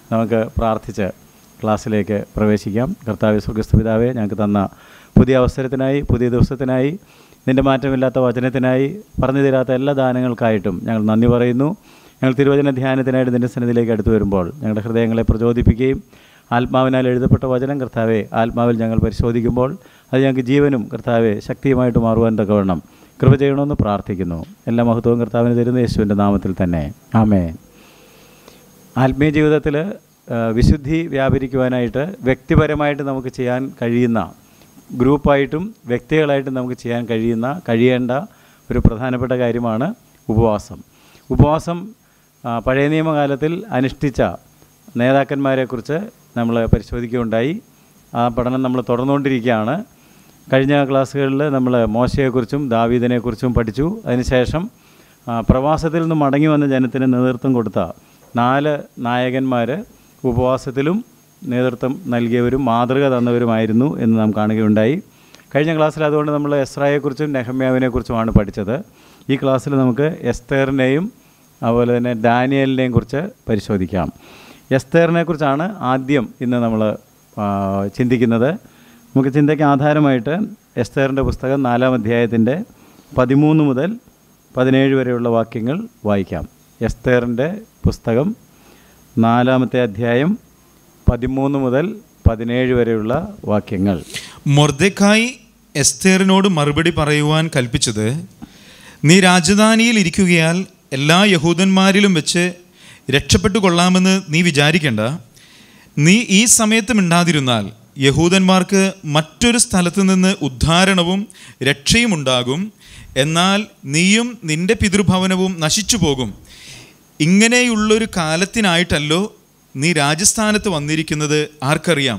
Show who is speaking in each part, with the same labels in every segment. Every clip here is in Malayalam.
Speaker 1: നമുക്ക് പ്രാർത്ഥിച്ച് ക്ലാസ്സിലേക്ക് പ്രവേശിക്കാം. കർത്താവേ, സ്വർഗ്ഗസ്ഥ പിതാവേ, ഞങ്ങൾക്ക് തന്ന പുതിയ അവസരത്തിനായി, പുതിയ ദിവസത്തിനായി, നിൻ്റെ മാറ്റമില്ലാത്ത വചനത്തിനായി, പറഞ്ഞു തരാത്ത എല്ലാ ദാനങ്ങൾക്കായിട്ടും ഞങ്ങൾ നന്ദി പറയുന്നു. ഞങ്ങൾ തിരുവചന ധ്യാനത്തിനായിട്ട് നിൻ്റെ സന്നിധിയിലേക്ക് അടുത്തു വരുമ്പോൾ ഞങ്ങളുടെ ഹൃദയങ്ങളെ പ്രചോദിപ്പിക്കുകയും ആത്മാവിനാൽ എഴുതപ്പെട്ട വചനം കർത്താവെ ആത്മാവിൽ ഞങ്ങൾ പരിശോധിക്കുമ്പോൾ അത് ഞങ്ങൾക്ക് ജീവനും കർത്താവെ ശക്തിയുമായിട്ട് മാറുവാൻ തക്കവണ്ണം കൃപ ചെയ്യണമെന്ന് പ്രാർത്ഥിക്കുന്നു. എല്ലാ മഹത്വവും കർത്താവിന് തരുന്ന യേശുവിൻ്റെ നാമത്തിൽ തന്നെ, ആമേൻ. ആത്മീയ ജീവിതത്തിൽ വിശുദ്ധി വ്യാപരിക്കുവാനായിട്ട് വ്യക്തിപരമായിട്ട് നമുക്ക് ചെയ്യാൻ കഴിയുന്ന, ഗ്രൂപ്പായിട്ടും വ്യക്തികളായിട്ടും നമുക്ക് ചെയ്യാൻ കഴിയേണ്ട ഒരു പ്രധാനപ്പെട്ട കാര്യമാണ് ഉപവാസം. ഉപവാസം പഴയ നിയമകാലത്തിൽ അനുഷ്ഠിച്ച നേതാക്കന്മാരെക്കുറിച്ച് നമ്മൾ പരിശോധിക്കുകയുണ്ടായി. ആ പഠനം നമ്മൾ തുടർന്നുകൊണ്ടിരിക്കുകയാണ്. കഴിഞ്ഞ ക്ലാസ്സുകളിൽ നമ്മൾ മോശയെക്കുറിച്ചും ദാവീദിനെക്കുറിച്ചും പഠിച്ചു. അതിനുശേഷം പ്രവാസത്തിൽ നിന്ന് മടങ്ങി വന്ന ജനത്തിന് നേതൃത്വം കൊടുത്ത 4 നായകന്മാർ ഉപവാസത്തിലും നേതൃത്വം നൽകിയവരും മാതൃക തന്നവരുമായിരുന്നു എന്ന് നാം കാണുകയുണ്ടായി. കഴിഞ്ഞ ക്ലാസ്സിൽ അതുകൊണ്ട് നമ്മൾ എസ്രായെക്കുറിച്ചും നെഹമ്യാവിനെക്കുറിച്ചുമാണ് പഠിച്ചത്. ഈ ക്ലാസ്സിൽ നമുക്ക് എസ്തേറിനെയും അതുപോലെ തന്നെ ഡാനിയലിനെയും കുറിച്ച് പരിശോധിക്കാം. എസ്തേറിനെക്കുറിച്ചാണ് ആദ്യം ഇന്ന് നമ്മൾ ചിന്തിക്കുന്നത്. നമുക്ക് ചിന്തയ്ക്ക് ആധാരമായിട്ട് എസ്തേറിൻ്റെ പുസ്തകം 4-ാം അധ്യായത്തിൻ്റെ 13 മുതൽ 17 വരെയുള്ള വാക്യങ്ങൾ വായിക്കാം. എസ്തേറിൻ്റെ പുസ്തകം 4-ാമത്തെ അധ്യായം 13 മുതൽ 17 വരെയുള്ള വാക്യങ്ങൾ.
Speaker 2: മൊർദെഖായി എസ്തേറിനോട് മറുപടി പറയുവാൻ കൽപ്പിച്ചത്, നീ രാജധാനിയിൽ ഇരിക്കുകയാൽ എല്ലാ യഹൂദന്മാരിലും വെച്ച് രക്ഷപ്പെട്ടു കൊള്ളാമെന്ന് നീ വിചാരിക്കേണ്ട. നീ ഈ സമയത്ത് മിണ്ടാതിരുന്നാൽ യഹൂദന്മാർക്ക് മറ്റൊരു സ്ഥലത്ത് നിന്ന് ഉദ്ധാരണവും രക്ഷയും ഉണ്ടാകും. എന്നാൽ നീയും നിന്റെ പിതൃഭവനവും നശിച്ചു പോകും. ഇങ്ങനെയുള്ളൊരു കാലത്തിനായിട്ടല്ലോ നീ രാജസ്ഥാനത്ത് വന്നിരിക്കുന്നത് ആർക്കറിയാം.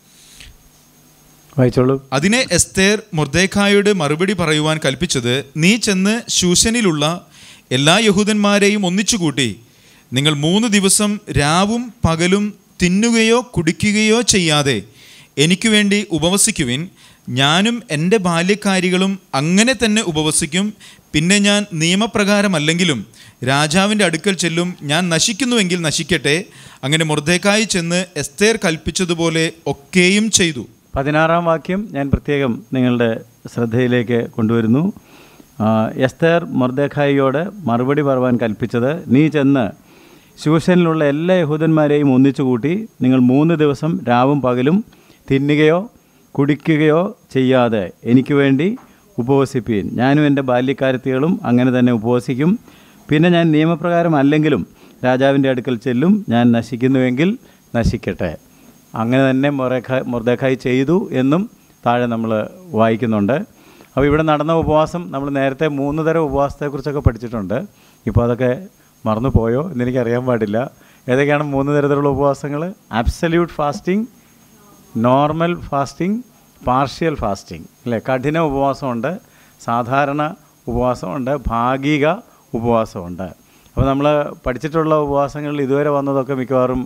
Speaker 1: വായിച്ചോളൂ.
Speaker 2: അതിനെ എസ്തേർ മൊർദെഖായിയോട് മറുപടി പറയുവാൻ കൽപ്പിച്ചത്, നീ ചെന്ന് ശൂശനിലുള്ള എല്ലാ യഹൂദന്മാരെയും ഒന്നിച്ചുകൂട്ടി നിങ്ങൾ 3 ദിവസം രാവും പകലും തിന്നുകയോ കുടിക്കുകയോ ചെയ്യാതെ എനിക്ക് വേണ്ടി ഉപവസിക്കുവിൻ. ഞാനും എൻ്റെ ബാല്യക്കാരികളും അങ്ങനെ തന്നെ ഉപവസിക്കും. പിന്നെ ഞാൻ നിയമപ്രകാരമല്ലെങ്കിലും രാജാവിൻ്റെ അടുക്കൽ ചെല്ലും. ഞാൻ നശിക്കുന്നുവെങ്കിൽ നശിക്കട്ടെ. അങ്ങനെ മൊർദെഖായി ചെന്ന് എസ്തേർ കൽപ്പിച്ചതുപോലെ ഒക്കെയും ചെയ്തു.
Speaker 1: 16-ാം വാക്യം ഞാൻ പ്രത്യേകം നിങ്ങളുടെ ശ്രദ്ധയിലേക്ക് കൊണ്ടുവരുന്നു. എസ്തേർ മൊർദെഖായിയോട് മറുപടി പറയുവാൻ കൽപ്പിച്ചത്, നീ ചെന്ന് ശൂശനിലുള്ള എല്ലാ യഹൂദന്മാരെയും ഒന്നിച്ചുകൂട്ടി നിങ്ങൾ 3 ദിവസം രാവും പകലും തിന്നുകയോ കുടിക്കുകയോ ചെയ്യാതെ എനിക്ക് വേണ്ടി ഉപവസിപ്പീൻ. ഞാനും എൻ്റെ ബാല്യക്കാരത്തികളും അങ്ങനെ തന്നെ ഉപവസിക്കും. പിന്നെ ഞാൻ നിയമപ്രകാരം അല്ലെങ്കിലും രാജാവിൻ്റെ അടുക്കൽ ചെല്ലും. ഞാൻ നശിക്കുന്നുവെങ്കിൽ നശിക്കട്ടെ. അങ്ങനെ തന്നെ മൊർദെഖായി ചെയ്തു എന്നും താഴെ നമ്മൾ വായിക്കുന്നുണ്ട്. അപ്പോൾ ഇവിടെ നടന്ന ഉപവാസം നമ്മൾ നേരത്തെ 3 തരം ഉപവാസത്തെക്കുറിച്ചൊക്കെ പഠിച്ചിട്ടുണ്ട്. ഇപ്പോൾ അതൊക്കെ മറന്നു പോയോ എന്നെനിക്കറിയാൻ പാടില്ല. ഏതൊക്കെയാണ് 3 തരത്തിലുള്ള ഉപവാസങ്ങൾ? Absolute fasting, normal fasting, partial fasting അല്ലേ? കഠിന ഉപവാസമുണ്ട്, സാധാരണ ഉപവാസമുണ്ട്, ഭാഗിക ഉപവാസമുണ്ട്. അപ്പോൾ നമ്മൾ പഠിച്ചിട്ടുള്ള ഉപവാസങ്ങളിൽ ഇതുവരെ വന്നതൊക്കെ മിക്കവാറും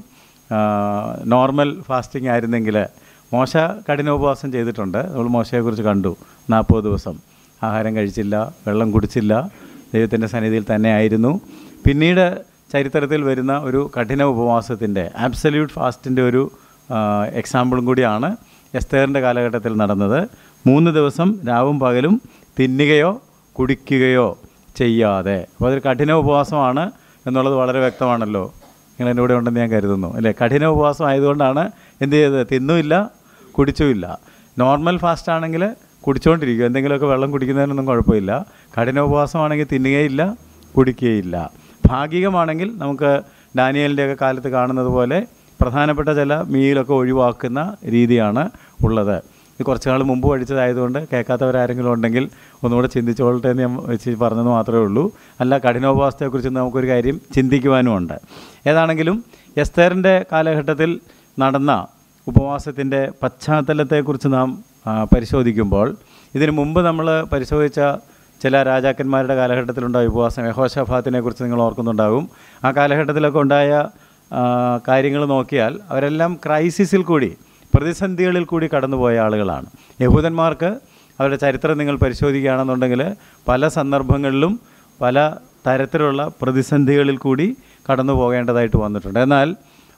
Speaker 1: നോർമൽ ഫാസ്റ്റിംഗ് ആയിരുന്നെങ്കിൽ, മോശ കഠിന ഉപവാസം ചെയ്തിട്ടുണ്ട്. നമ്മൾ മോശയെക്കുറിച്ച് കണ്ടു. 40 ദിവസം ആഹാരം കഴിച്ചില്ല, വെള്ളം കുടിച്ചില്ല, ദൈവത്തിൻ്റെ സന്നിധിയിൽ തന്നെ ആയിരുന്നു. പിന്നീട് ചരിത്രത്തിൽ വരുന്ന ഒരു കഠിന ഉപവാസത്തിൻ്റെ, ആബ്സല്യൂട്ട് ഫാസ്റ്റിൻ്റെ ഒരു എക്സാമ്പിളും കൂടിയാണ് എസ്തേറിൻ്റെ കാലഘട്ടത്തിൽ നടന്നത്. 3 ദിവസം രാവും പകലും തിന്നുകയോ കുടിക്കുകയോ ചെയ്യാതെ. അപ്പോൾ അതൊരു കഠിന ഉപവാസമാണ് എന്നുള്ളത് വളരെ വ്യക്തമാണല്ലോ. നിങ്ങൾ എൻ്റെ കൂടെ ഉണ്ടെന്ന് ഞാൻ കരുതുന്നു അല്ലേ? കഠിന ഉപവാസം ആയതുകൊണ്ടാണ് എന്ത് ചെയ്തത്? തിന്നുമില്ല, കുടിച്ചുമില്ല. നോർമൽ ഫാസ്റ്റ് ആണെങ്കിൽ കുടിച്ചുകൊണ്ടിരിക്കും, എന്തെങ്കിലുമൊക്കെ വെള്ളം കുടിക്കുന്നതിനൊന്നും കുഴപ്പമില്ല. കഠിന ഉപവാസമാണെങ്കിൽ തിന്നുകയില്ല, കുടിക്കുകയില്ല. ഭാഗികമാണെങ്കിൽ നമുക്ക് ഡാനിയലിൻ്റെയൊക്കെ കാലത്ത് കാണുന്നത് പോലെ പ്രധാനപ്പെട്ട ചില മീലൊക്കെ ഒഴിവാക്കുന്ന രീതിയാണ് ഉള്ളത്. ഇത് കുറച്ച് നാൾ മുമ്പ് പഠിച്ചതായതുകൊണ്ട് കേൾക്കാത്തവരാരെങ്കിലും ഉണ്ടെങ്കിൽ ഒന്നുകൂടെ ചിന്തിച്ചോളട്ടെ എന്ന് ഞാൻ വെച്ച് പറഞ്ഞത് മാത്രമേ ഉള്ളൂ. അല്ല, കഠിനോപവാസത്തെക്കുറിച്ച് നമുക്കൊരു കാര്യം ചിന്തിക്കുവാനുമുണ്ട്. ഏതാണെങ്കിലും എസ്തേറിൻ്റെ കാലഘട്ടത്തിൽ നടന്ന ഉപവാസത്തിൻ്റെ പശ്ചാത്തലത്തെക്കുറിച്ച് നാം പരിശോധിക്കുമ്പോൾ, ഇതിനു മുമ്പ് നമ്മൾ പരിശോധിച്ച ചില രാജാക്കന്മാരുടെ കാലഘട്ടത്തിലുണ്ടായ ഉപവാസം, യഹോശാഫാത്തിനെ കുറിച്ച് നിങ്ങൾ ഓർക്കുന്നുണ്ടാകും. ആ കാലഘട്ടത്തിലൊക്കെ ഉണ്ടായ കാര്യങ്ങൾ നോക്കിയാൽ അവരെല്ലാം ക്രൈസിസിൽ കൂടി, പ്രതിസന്ധികളിൽ കൂടി കടന്നുപോയ ആളുകളാണ്. യഹൂദന്മാർക്ക് അവരുടെ ചരിത്രം നിങ്ങൾ പരിശോധിക്കുകയാണെന്നുണ്ടെങ്കിൽ പല സന്ദർഭങ്ങളിലും പല തരത്തിലുള്ള പ്രതിസന്ധികളിൽ കൂടി കടന്നു പോകേണ്ടതായിട്ട് വന്നിട്ടുണ്ട്. എന്നാൽ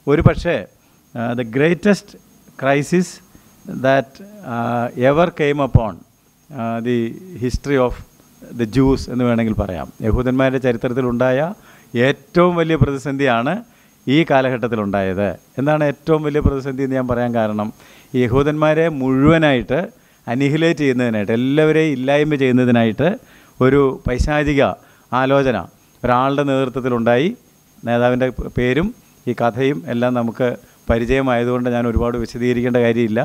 Speaker 1: ഒരു പക്ഷേ the greatest crisis that ever came upon the history of the Jews എന്ന് വേണമെങ്കിൽ പറയാം. യഹൂദന്മാരുടെ ചരിത്രത്തിലുണ്ടായ ഏറ്റവും വലിയ പ്രതിസന്ധിയാണ് ഈ കാലഘട്ടത്തിലുണ്ടായത്. എന്താണ് ഏറ്റവും വലിയ പ്രതിസന്ധി എന്ന് ഞാൻ പറയാൻ കാരണം, ഈ യഹൂദന്മാരെ മുഴുവനായിട്ട് അനിഹിലേറ്റ് ചെയ്യുന്നതിനായിട്ട്, എല്ലാവരെയും ഇല്ലായ്മ ചെയ്യുന്നതിനായിട്ട് ഒരു പൈശാചിക ആലോചന ഒരാളുടെ നേതൃത്വത്തിലുണ്ടായി. നേതാവിൻ്റെ പേരും ഈ കഥയും എല്ലാം നമുക്ക് പരിചയമായതുകൊണ്ട് ഞാൻ ഒരുപാട് വിശദീകരിക്കേണ്ട കാര്യമില്ല.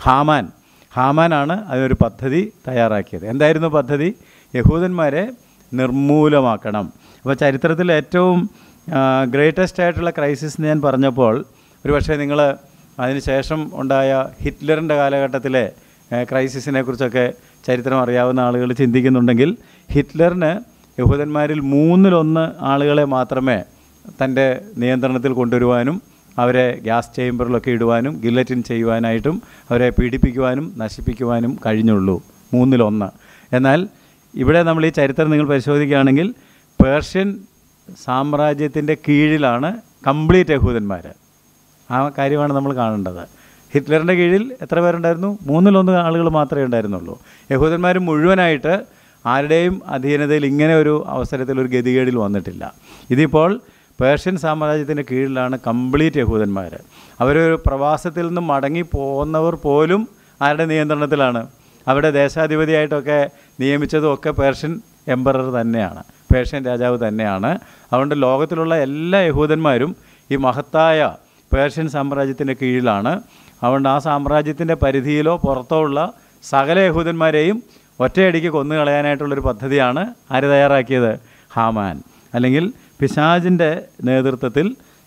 Speaker 1: ഹാമാനാണ് അതിനൊരു പദ്ധതി തയ്യാറാക്കിയത്. എന്തായിരുന്നു പദ്ധതി? യഹൂദന്മാരെ നിർമൂലമാക്കണം. അപ്പോൾ ചരിത്രത്തിൽ ഏറ്റവും ഗ്രേറ്റസ്റ്റ് ആയിട്ടുള്ള ക്രൈസിസ് എന്ന് ഞാൻ പറഞ്ഞപ്പോൾ ഒരു പക്ഷേ നിങ്ങൾ അതിന് ശേഷം ഉണ്ടായ ഹിറ്റ്ലറിൻ്റെ കാലഘട്ടത്തിലെ ക്രൈസിസിനെ കുറിച്ചൊക്കെ ചരിത്രം അറിയാവുന്ന ആളുകൾ ചിന്തിക്കുന്നുണ്ടെങ്കിൽ, ഹിറ്റ്ലറിന് യഹൂദന്മാരിൽ 1/3 ആളുകളെ മാത്രമേ തൻ്റെ നിയന്ത്രണത്തിൽ കൊണ്ടുവരുവാനും അവരെ ഗ്യാസ് ചേമ്പറിലൊക്കെ ഇടുവാനും ഗില്ലറ്റിൻ ചെയ്യുവാനായിട്ടും അവരെ പീഡിപ്പിക്കുവാനും നശിപ്പിക്കുവാനും കഴിഞ്ഞുള്ളൂ. 1/3. എന്നാൽ ഇവിടെ നമ്മൾ ഈ ചരിത്രം നിങ്ങൾ പരിശോധിക്കുകയാണെങ്കിൽ പേർഷ്യൻ സാമ്രാജ്യത്തിൻ്റെ കീഴിലാണ് കംപ്ലീറ്റ് യഹൂദന്മാർ. ആ കാര്യമാണ് നമ്മൾ കാണേണ്ടത്. ഹിറ്റ്ലറിൻ്റെ കീഴിൽ എത്ര പേരുണ്ടായിരുന്നു? 1/3 ആളുകൾ മാത്രമേ ഉണ്ടായിരുന്നുള്ളൂ. യഹൂദന്മാർ മുഴുവനായിട്ട് ആരുടെയും അധീനതയിൽ ഇങ്ങനെ ഒരു അവസരത്തിൽ ഒരു ഗതികേടിൽ വന്നിട്ടില്ല. ഇതിപ്പോൾ പേർഷ്യൻ സാമ്രാജ്യത്തിൻ്റെ കീഴിലാണ് കംപ്ലീറ്റ് യഹൂദന്മാർ. അവരൊരു പ്രവാസത്തിൽ നിന്ന് മടങ്ങി പോകുന്നവർ പോലും ആരുടെ നിയന്ത്രണത്തിലാണ്? അവിടെ ദേശാധിപതിയായിട്ടൊക്കെ നിയമിച്ചതും ഒക്കെ പേർഷ്യൻ എംപറർ തന്നെയാണ്, പേർഷ്യൻ രാജാവ് തന്നെയാണ്. അതുകൊണ്ട് ലോകത്തിലുള്ള എല്ലാ യഹൂദന്മാരും ഈ മഹത്തായ പേർഷ്യൻ സാമ്രാജ്യത്തിൻ്റെ കീഴിലാണ്. അതുകൊണ്ട് ആ സാമ്രാജ്യത്തിൻ്റെ പരിധിയിലോ പുറത്തോ ഉള്ള സകല യഹൂദന്മാരെയും ഒറ്റയടിക്ക് കൊന്നുകളയാനായിട്ടുള്ളൊരു പദ്ധതിയാണ് ആര് തയ്യാറാക്കിയത്? ഹാമാൻ. അല്ലെങ്കിൽ പിശാചിൻ്റെ നേതൃത്വത്തിൽ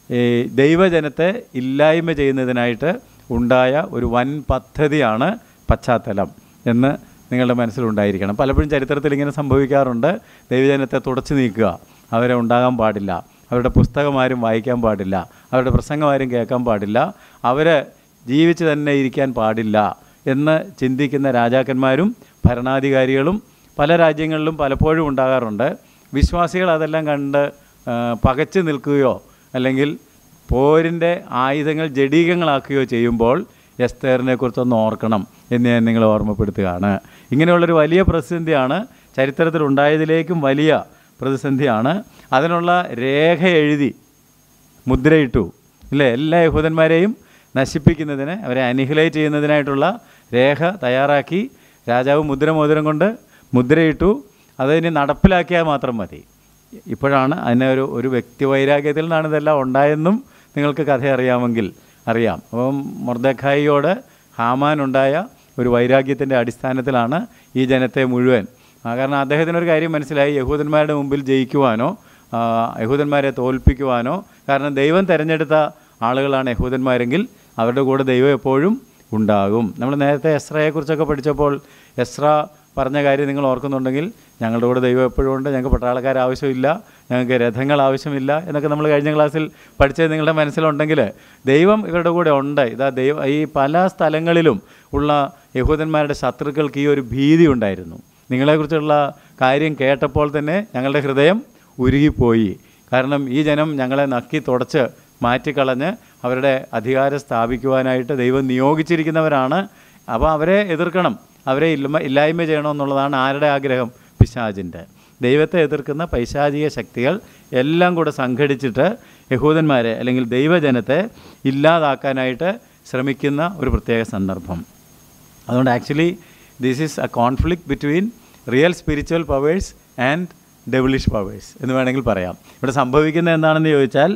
Speaker 1: ദൈവജനത്തെ ഇല്ലായ്മ ചെയ്യുന്നതിനായിട്ട് ഉണ്ടായ ഒരു വൻ പദ്ധതിയാണ് പശ്ചാത്തലം എന്ന് നിങ്ങളുടെ മനസ്സിലുണ്ടായിരിക്കണം. പലപ്പോഴും ചരിത്രത്തിൽ ഇങ്ങനെ സംഭവിക്കാറുണ്ട്. ദൈവജനത്തെ തുടച്ചു നീക്കുക, അവരെ ഉണ്ടാകാൻ പാടില്ല, അവരുടെ പുസ്തകം ആരും വായിക്കാൻ പാടില്ല, അവരുടെ പ്രസംഗം ആരും കേൾക്കാൻ പാടില്ല, അവരെ ജീവിച്ച് തന്നെ ഇരിക്കാൻ പാടില്ല എന്ന് ചിന്തിക്കുന്ന രാജാക്കന്മാരും ഭരണാധികാരികളും പല രാജ്യങ്ങളിലും പലപ്പോഴും ഉണ്ടാകാറുണ്ട്. വിശ്വാസികൾ അതെല്ലാം കണ്ട് പകച്ചു നിൽക്കുകയോ അല്ലെങ്കിൽ പോരിൻ്റെ ആയുധങ്ങൾ ജഡീകങ്ങളാക്കുകയോ ചെയ്യുമ്പോൾ എസ്തേറിനെക്കുറിച്ചൊന്ന് ഓർക്കണം എന്ന് ഞാൻ നിങ്ങളെ ഓർമ്മപ്പെടുത്തുകയാണ്. ഇങ്ങനെയുള്ളൊരു വലിയ പ്രതിസന്ധിയാണ് ചരിത്രത്തിലുണ്ടായതിലേക്കും വലിയ പ്രതിസന്ധിയാണ്. അതിനുള്ള രേഖ എഴുതി മുദ്രയിട്ടു ഇല്ലേ? എല്ലാ യഹൂദന്മാരെയും നശിപ്പിക്കുന്നതിന്, അവരെ അനിഹിലേറ്റ് ചെയ്യുന്നതിനായിട്ടുള്ള രേഖ തയ്യാറാക്കി രാജാവ് മോതിരം കൊണ്ട് മുദ്രയിട്ടു. അതിന് നടപ്പിലാക്കിയാൽ മാത്രം മതി. ഇപ്പോഴാണ് അതിനെ ഒരു വ്യക്തി വൈരാഗ്യത്തിൽ നിന്നാണ് ഇതെല്ലാം ഉണ്ടായെന്നും നിങ്ങൾക്ക് കഥ അറിയാമെങ്കിൽ അറിയാം. അപ്പം മൊർദെഖായിയോട് ഹാമാനുണ്ടായ ഒരു വൈരാഗ്യത്തിൻ്റെ അടിസ്ഥാനത്തിലാണ് ഈ ജനത്തെ മുഴുവൻ, കാരണം അദ്ദേഹത്തിനൊരു കാര്യം മനസ്സിലായി, യഹൂദന്മാരുടെ മുമ്പിൽ ജയിക്കുവാനോ യഹൂദന്മാരെ തോൽപ്പിക്കുവാനോ, കാരണം ദൈവം തിരഞ്ഞെടുത്ത ആളുകളാണ് യഹൂദന്മാരെങ്കിൽ അവരുടെ കൂടെ ദൈവം എപ്പോഴും ഉണ്ടാകും. നമ്മൾ നേരത്തെ എസ്രയെക്കുറിച്ചൊക്കെ പഠിച്ചപ്പോൾ എസ്ര പറഞ്ഞ കാര്യം നിങ്ങൾ ഓർക്കുന്നുണ്ടെങ്കിൽ, ഞങ്ങളുടെ കൂടെ ദൈവം എപ്പോഴും ഉണ്ട്, ഞങ്ങൾക്ക് പട്ടാളക്കാർ ആവശ്യമില്ല, ഞങ്ങൾക്ക് രഥങ്ങൾ ആവശ്യമില്ല എന്നൊക്കെ നമ്മൾ കഴിഞ്ഞ ക്ലാസ്സിൽ പഠിച്ചത് നിങ്ങളുടെ മനസ്സിലുണ്ടെങ്കിൽ ദൈവം ഇവരുടെ കൂടെ ഉണ്ട്. ഇതാ ദൈവം ഈ പല സ്ഥലങ്ങളിലും ഉള്ള യഹൂദന്മാരുടെ ശത്രുക്കൾക്ക് ഈ ഒരു ഭീതി ഉണ്ടായിരുന്നു. നിങ്ങളെക്കുറിച്ചുള്ള കാര്യം കേട്ടപ്പോൾ തന്നെ ഞങ്ങളുടെ ഹൃദയം ഉരുകിപ്പോയി. കാരണം ഈ ജനം ഞങ്ങളെ നക്കി തുടച്ച് മാറ്റിക്കളഞ്ഞ് അവരുടെ അധികാരം സ്ഥാപിക്കുവാനായിട്ട് ദൈവം നിയോഗിച്ചിരിക്കുന്നവരാണ്. അപ്പോൾ അവരെ എതിർക്കണം, അവരെ ഇല്ലായ്മ ചെയ്യണമെന്നുള്ളതാണ് ആരുടെ ആഗ്രഹം? പിശാചിൻ്റെ. ദൈവത്തെ എതിർക്കുന്ന പൈശാചിക ശക്തികൾ എല്ലാം കൂടെ സംഘടിച്ചിട്ട് യഹൂദന്മാരെ അല്ലെങ്കിൽ ദൈവജനത്തെ ഇല്ലാതാക്കാനായിട്ട് ശ്രമിക്കുന്ന ഒരു പ്രത്യേക സന്ദർഭം. അതുകൊണ്ട് actually this is a conflict between real spiritual powers and devilish powers എന്ന് വേണമെങ്കിൽ പറയാം. ഇവിടെ സംഭവിക്കുന്നത് എന്താണെന്ന് ചോദിച്ചാൽ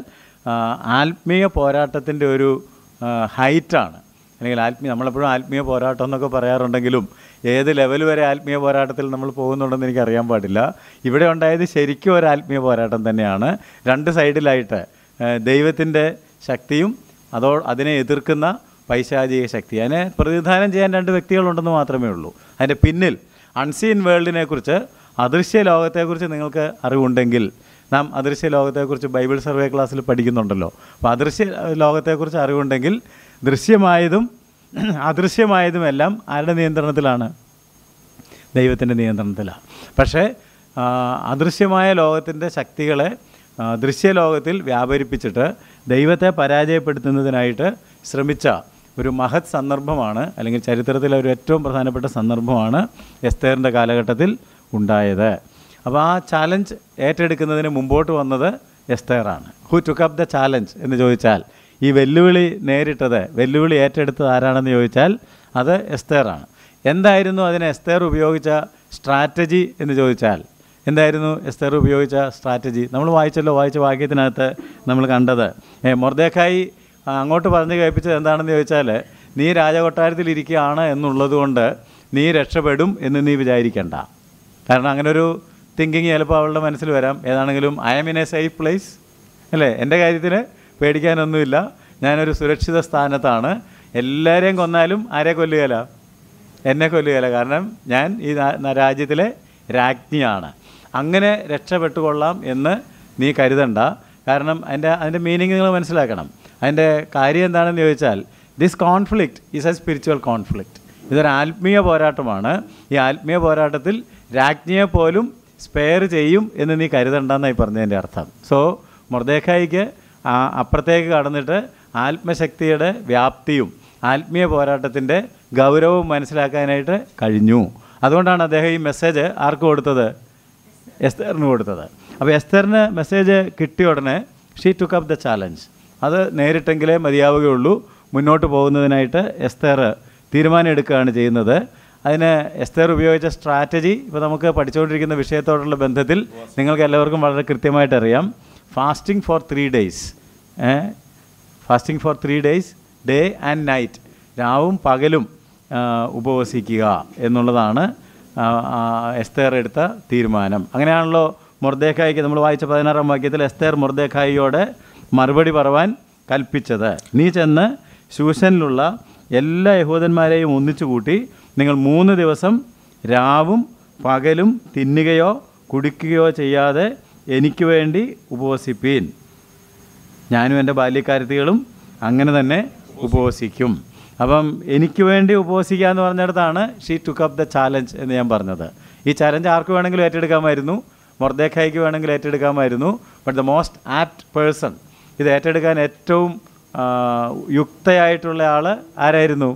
Speaker 1: ആത്മീയ പോരാട്ടത്തിൻ്റെ ഒരു ഹൈറ്റാണ്. അല്ലെങ്കിൽ നമ്മളെപ്പോഴും ആത്മീയ പോരാട്ടം എന്നൊക്കെ പറയാറുണ്ടെങ്കിലും ഏത് ലെവൽ വരെ ആത്മീയ പോരാട്ടത്തിൽ നമ്മൾ പോകുന്നുണ്ടെന്ന് എനിക്കറിയാൻ പാടില്ല. ഇവിടെ ഉണ്ടായത് ശരിക്കും ഒരു ആത്മീയ പോരാട്ടം തന്നെയാണ്. രണ്ട് സൈഡിലായിട്ട് ദൈവത്തിൻ്റെ ശക്തിയും അതിനെ എതിർക്കുന്ന പൈശാചിക ശക്തി. അതിനെ പ്രതിനിധാനം ചെയ്യാൻ രണ്ട് വ്യക്തികളുണ്ടെന്ന് മാത്രമേ ഉള്ളൂ. അതിൻ്റെ പിന്നിൽ അൺസീൻ വേൾഡിനെക്കുറിച്ച്, അദൃശ്യ ലോകത്തെക്കുറിച്ച് നിങ്ങൾക്ക് അറിവുണ്ടെങ്കിൽ, നാം അദൃശ്യ ലോകത്തെക്കുറിച്ച് ബൈബിൾ സർവേ ക്ലാസ്സിൽ പഠിക്കുന്നുണ്ടല്ലോ. അപ്പോൾ അദൃശ്യ ലോകത്തെക്കുറിച്ച് അറിവുണ്ടെങ്കിൽ ദൃശ്യമായതും അദൃശ്യമായതുമെല്ലാം ആരുടെ നിയന്ത്രണത്തിലാണ്? ദൈവത്തിൻ്റെ നിയന്ത്രണത്തിലാണ്. പക്ഷേ അദൃശ്യമായ ലോകത്തിൻ്റെ ശക്തികളെ ദൃശ്യലോകത്തിൽ വ്യാപരിപ്പിച്ചിട്ട് ദൈവത്തെ പരാജയപ്പെടുത്തുന്നതിനായിട്ട് ശ്രമിച്ച ഒരു മഹത് സന്ദർഭമാണ്, അല്ലെങ്കിൽ ചരിത്രത്തിലെ ഒരു ഏറ്റവും പ്രധാനപ്പെട്ട സന്ദർഭമാണ് എസ്തേറിൻ്റെ കാലഘട്ടത്തിൽ ഉണ്ടായത്. അപ്പോൾ ആ ചാലഞ്ച് ഏറ്റെടുക്കുന്നതിന് മുമ്പോട്ട് വന്നത് എസ്തേറാണ്. Who took up the challenge എന്ന് ചോദിച്ചാൽ, ഈ വെല്ലുവിളി ഏറ്റെടുത്തത് ആരാണെന്ന് ചോദിച്ചാൽ അത് എസ്തേറാണ്. എന്തായിരുന്നു അതിന് എസ്തേർ ഉപയോഗിച്ച സ്ട്രാറ്റജി എന്ന് ചോദിച്ചാൽ, എന്തായിരുന്നു എസ്തേർ ഉപയോഗിച്ച സ്ട്രാറ്റജി? നമ്മൾ വായിച്ച വാക്യത്തിനകത്ത് നമ്മൾ കണ്ടത്, മൊർദെഖായി അങ്ങോട്ട് പറഞ്ഞ് കേൾപ്പിച്ചത് എന്താണെന്ന് ചോദിച്ചാൽ, നീ രാജകൊട്ടാരത്തിലിരിക്കുകയാണ് എന്നുള്ളത് കൊണ്ട് നീ രക്ഷപ്പെടും എന്ന് നീ വിചാരിക്കണ്ട. കാരണം അങ്ങനൊരു തിങ്കിങ് ചിലപ്പോൾ അവളുടെ മനസ്സിൽ വരാം. ഏതാണെങ്കിലും I am in a safe place, അല്ലേ, എൻ്റെ കാര്യത്തിന് പേടിക്കാനൊന്നുമില്ല, ഞാനൊരു സുരക്ഷിത സ്ഥാനത്താണ്, എല്ലാവരെയും കൊന്നാലും ആരെ കൊല്ലുകയില്ല? എന്നെ കൊല്ലുകയില്ല, കാരണം ഞാൻ ഈ രാജ്യത്തിലെ രാജ്ഞിയാണ്. അങ്ങനെ രക്ഷപ്പെട്ടുകൊള്ളാം എന്ന് നീ കരുതണ്ട. കാരണം അതിൻ്റെ മീനിങ് നിങ്ങൾ മനസ്സിലാക്കണം. അതിൻ്റെ കാര്യം എന്താണെന്ന് ചോദിച്ചാൽ, this conflict is a spiritual conflict. ഇതൊരു ആത്മീയ പോരാട്ടമാണ്. ഈ ആത്മീയ പോരാട്ടത്തിൽ രാജ്ഞിയെ പോലും സ്പെയർ ചെയ്യും എന്ന് നീ കരുതണ്ടെന്നായി പറഞ്ഞതിൻ്റെ അർത്ഥം. സോ മൊർദെഖായിക്ക് അപ്പുറത്തേക്ക് കടന്നിട്ട് ആത്മശക്തിയുടെ വ്യാപ്തിയും ആത്മീയ പോരാട്ടത്തിൻ്റെ ഗൗരവവും മനസ്സിലാക്കാനായിട്ട് കഴിഞ്ഞു. അതുകൊണ്ടാണ് അദ്ദേഹം ഈ മെസ്സേജ് ആർക്ക് കൊടുത്തത്? എസ്തേറിന് കൊടുത്തത്. അപ്പോൾ എസ്തേറിന് മെസ്സേജ് കിട്ടിയ ഉടനെ she took up the challenge. അത് നേരിട്ടെങ്കിലേ മതിയാവുകയുള്ളൂ. മുന്നോട്ട് പോകുന്നതിനായിട്ട് എസ്തേർ തീരുമാനം എടുക്കുകയാണ് ചെയ്യുന്നത്. അതിന് എസ്തേർ ഉപയോഗിച്ച സ്ട്രാറ്റജി ഇപ്പോൾ നമുക്ക് പഠിച്ചുകൊണ്ടിരിക്കുന്ന വിഷയത്തോടുള്ള ബന്ധത്തിൽ നിങ്ങൾക്ക് എല്ലാവർക്കും വളരെ കൃത്യമായിട്ടറിയാം. Fasting for 3 days, fasting for 3 days, day and night, രാവും പകലും ഉപവസിക്കുക എന്നുള്ളതാണ് എസ്തേർ എടുത്ത തീരുമാനം. അങ്ങനെയാണല്ലോ മൊർദെഖായിക്ക് നമ്മൾ വായിച്ച 16-ാം വാക്യത്തിൽ എസ്തേർ മൊർദെഖായിയോട് മറുപടി പറവാൻ കൽപ്പിച്ചത്, നീ ചെന്ന് ശൂശനിലുള്ള എല്ലാ യഹൂദന്മാരെയും ഒന്നിച്ചു കൂട്ടി നിങ്ങൾ 3 ദിവസം രാവും പകലും തിന്നുകയോ കുടിക്കുകയോ ചെയ്യാതെ എനിക്ക് വേണ്ടി ഉപവസിപ്പീൻ. ഞാനും എൻ്റെ ബാല്യക്കാരത്തികളും അങ്ങനെ തന്നെ ഉപവസിക്കും. അപ്പം എനിക്ക് വേണ്ടി ഉപവസിക്കുക എന്ന് പറഞ്ഞിടത്താണ് she took up the challenge എന്ന് ഞാൻ പറഞ്ഞത്. ഈ ചാലഞ്ച് ആർക്ക് വേണമെങ്കിലും ഏറ്റെടുക്കാമായിരുന്നു, മൊർദെഖായിക്ക് വേണമെങ്കിൽ ഏറ്റെടുക്കാമായിരുന്നു. But the most apt person, ഇത് ഏറ്റെടുക്കാൻ ഏറ്റവും യുക്തയായിട്ടുള്ള ആൾ ആരായിരുന്നു?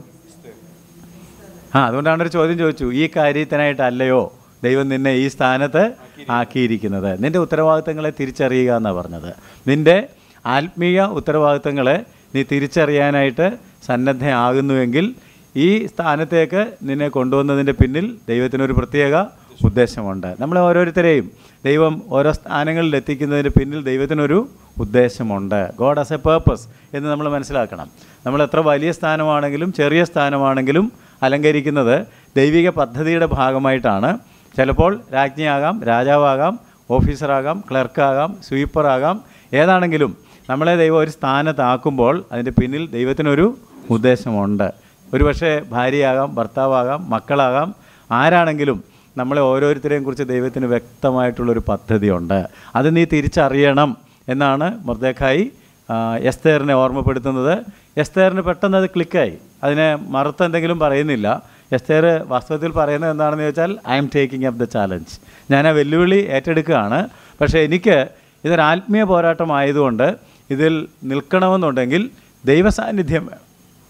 Speaker 1: അതുകൊണ്ടാണ് ഒരു ചോദ്യം ചോദിച്ചു, ഈ കാര്യത്തിനായിട്ടല്ലയോ ദൈവം നിന്നെ ഈ സ്ഥാനത്ത് ആക്കിയിരിക്കുന്നത്? നിൻ്റെ ഉത്തരവാദിത്തങ്ങളെ തിരിച്ചറിയുക എന്നാണ് പറഞ്ഞത്. നിൻ്റെ ആത്മീയ ഉത്തരവാദിത്തങ്ങളെ നീ തിരിച്ചറിയാനായിട്ട് സന്നദ്ധയാകുന്നുവെങ്കിൽ ഈ സ്ഥാനത്തേക്ക് നിന്നെ കൊണ്ടുവന്നതിൻ്റെ പിന്നിൽ ദൈവത്തിനൊരു പ്രത്യേക ഉദ്ദേശമുണ്ട്. നമ്മളെ ഓരോരുത്തരെയും ദൈവം ഓരോ സ്ഥാനങ്ങളിൽ എത്തിക്കുന്നതിന് പിന്നിൽ ദൈവത്തിനൊരു ഉദ്ദേശമുണ്ട്. ഗോഡ് ഹാസ് എ പേർപ്പസ് എന്ന് നമ്മൾ മനസ്സിലാക്കണം. നമ്മൾ എത്ര വലിയ സ്ഥാനമാണെങ്കിലും ചെറിയ സ്ഥാനമാണെങ്കിലും അലങ്കരിക്കുന്നത് ദൈവിക പദ്ധതിയുടെ ഭാഗമായിട്ടാണ്. ചിലപ്പോൾ രാജ്ഞിയാകാം, രാജാവാകാം, ഓഫീസറാകാം, ക്ലർക്കാകാം, സ്വീപ്പറാകാം, ഏതാണെങ്കിലും നമ്മളെ ദൈവം ഒരു സ്ഥാനത്താക്കുമ്പോൾ അതിൻ്റെ പിന്നിൽ ദൈവത്തിനൊരു ഉദ്ദേശമുണ്ട്. ഒരുപക്ഷെ ഭാര്യയാകാം, ഭർത്താവാകാം, മക്കളാകാം, ആരാണെങ്കിലും നമ്മളെ ഓരോരുത്തരെയും കുറിച്ച് ദൈവത്തിന് വ്യക്തമായിട്ടുള്ളൊരു പദ്ധതിയുണ്ട്. അത് നീ തിരിച്ചറിയണം എന്നാണ് മൊർദെഖായി എസ്തേറിനെ ഓർമ്മപ്പെടുത്തുന്നത്. എസ്തേറിന് പെട്ടെന്ന് അത് ക്ലിക്കായി. അതിനെ മറുത്ത് എന്തെങ്കിലും പറയുന്നില്ല. എസ്തേർ വാസ്തവത്തിൽ പറയുന്നത് എന്താണെന്ന് ചോദിച്ചാൽ, I'm taking up the challenge, ഞാൻ ആ വെല്ലുവിളി ഏറ്റെടുക്കുകയാണ്. പക്ഷേ എനിക്ക് ഇതൊരു ആത്മീയ പോരാട്ടമായതുകൊണ്ട് ഇതിൽ നിൽക്കണമെന്നുണ്ടെങ്കിൽ ദൈവസാന്നിധ്യം വേണം.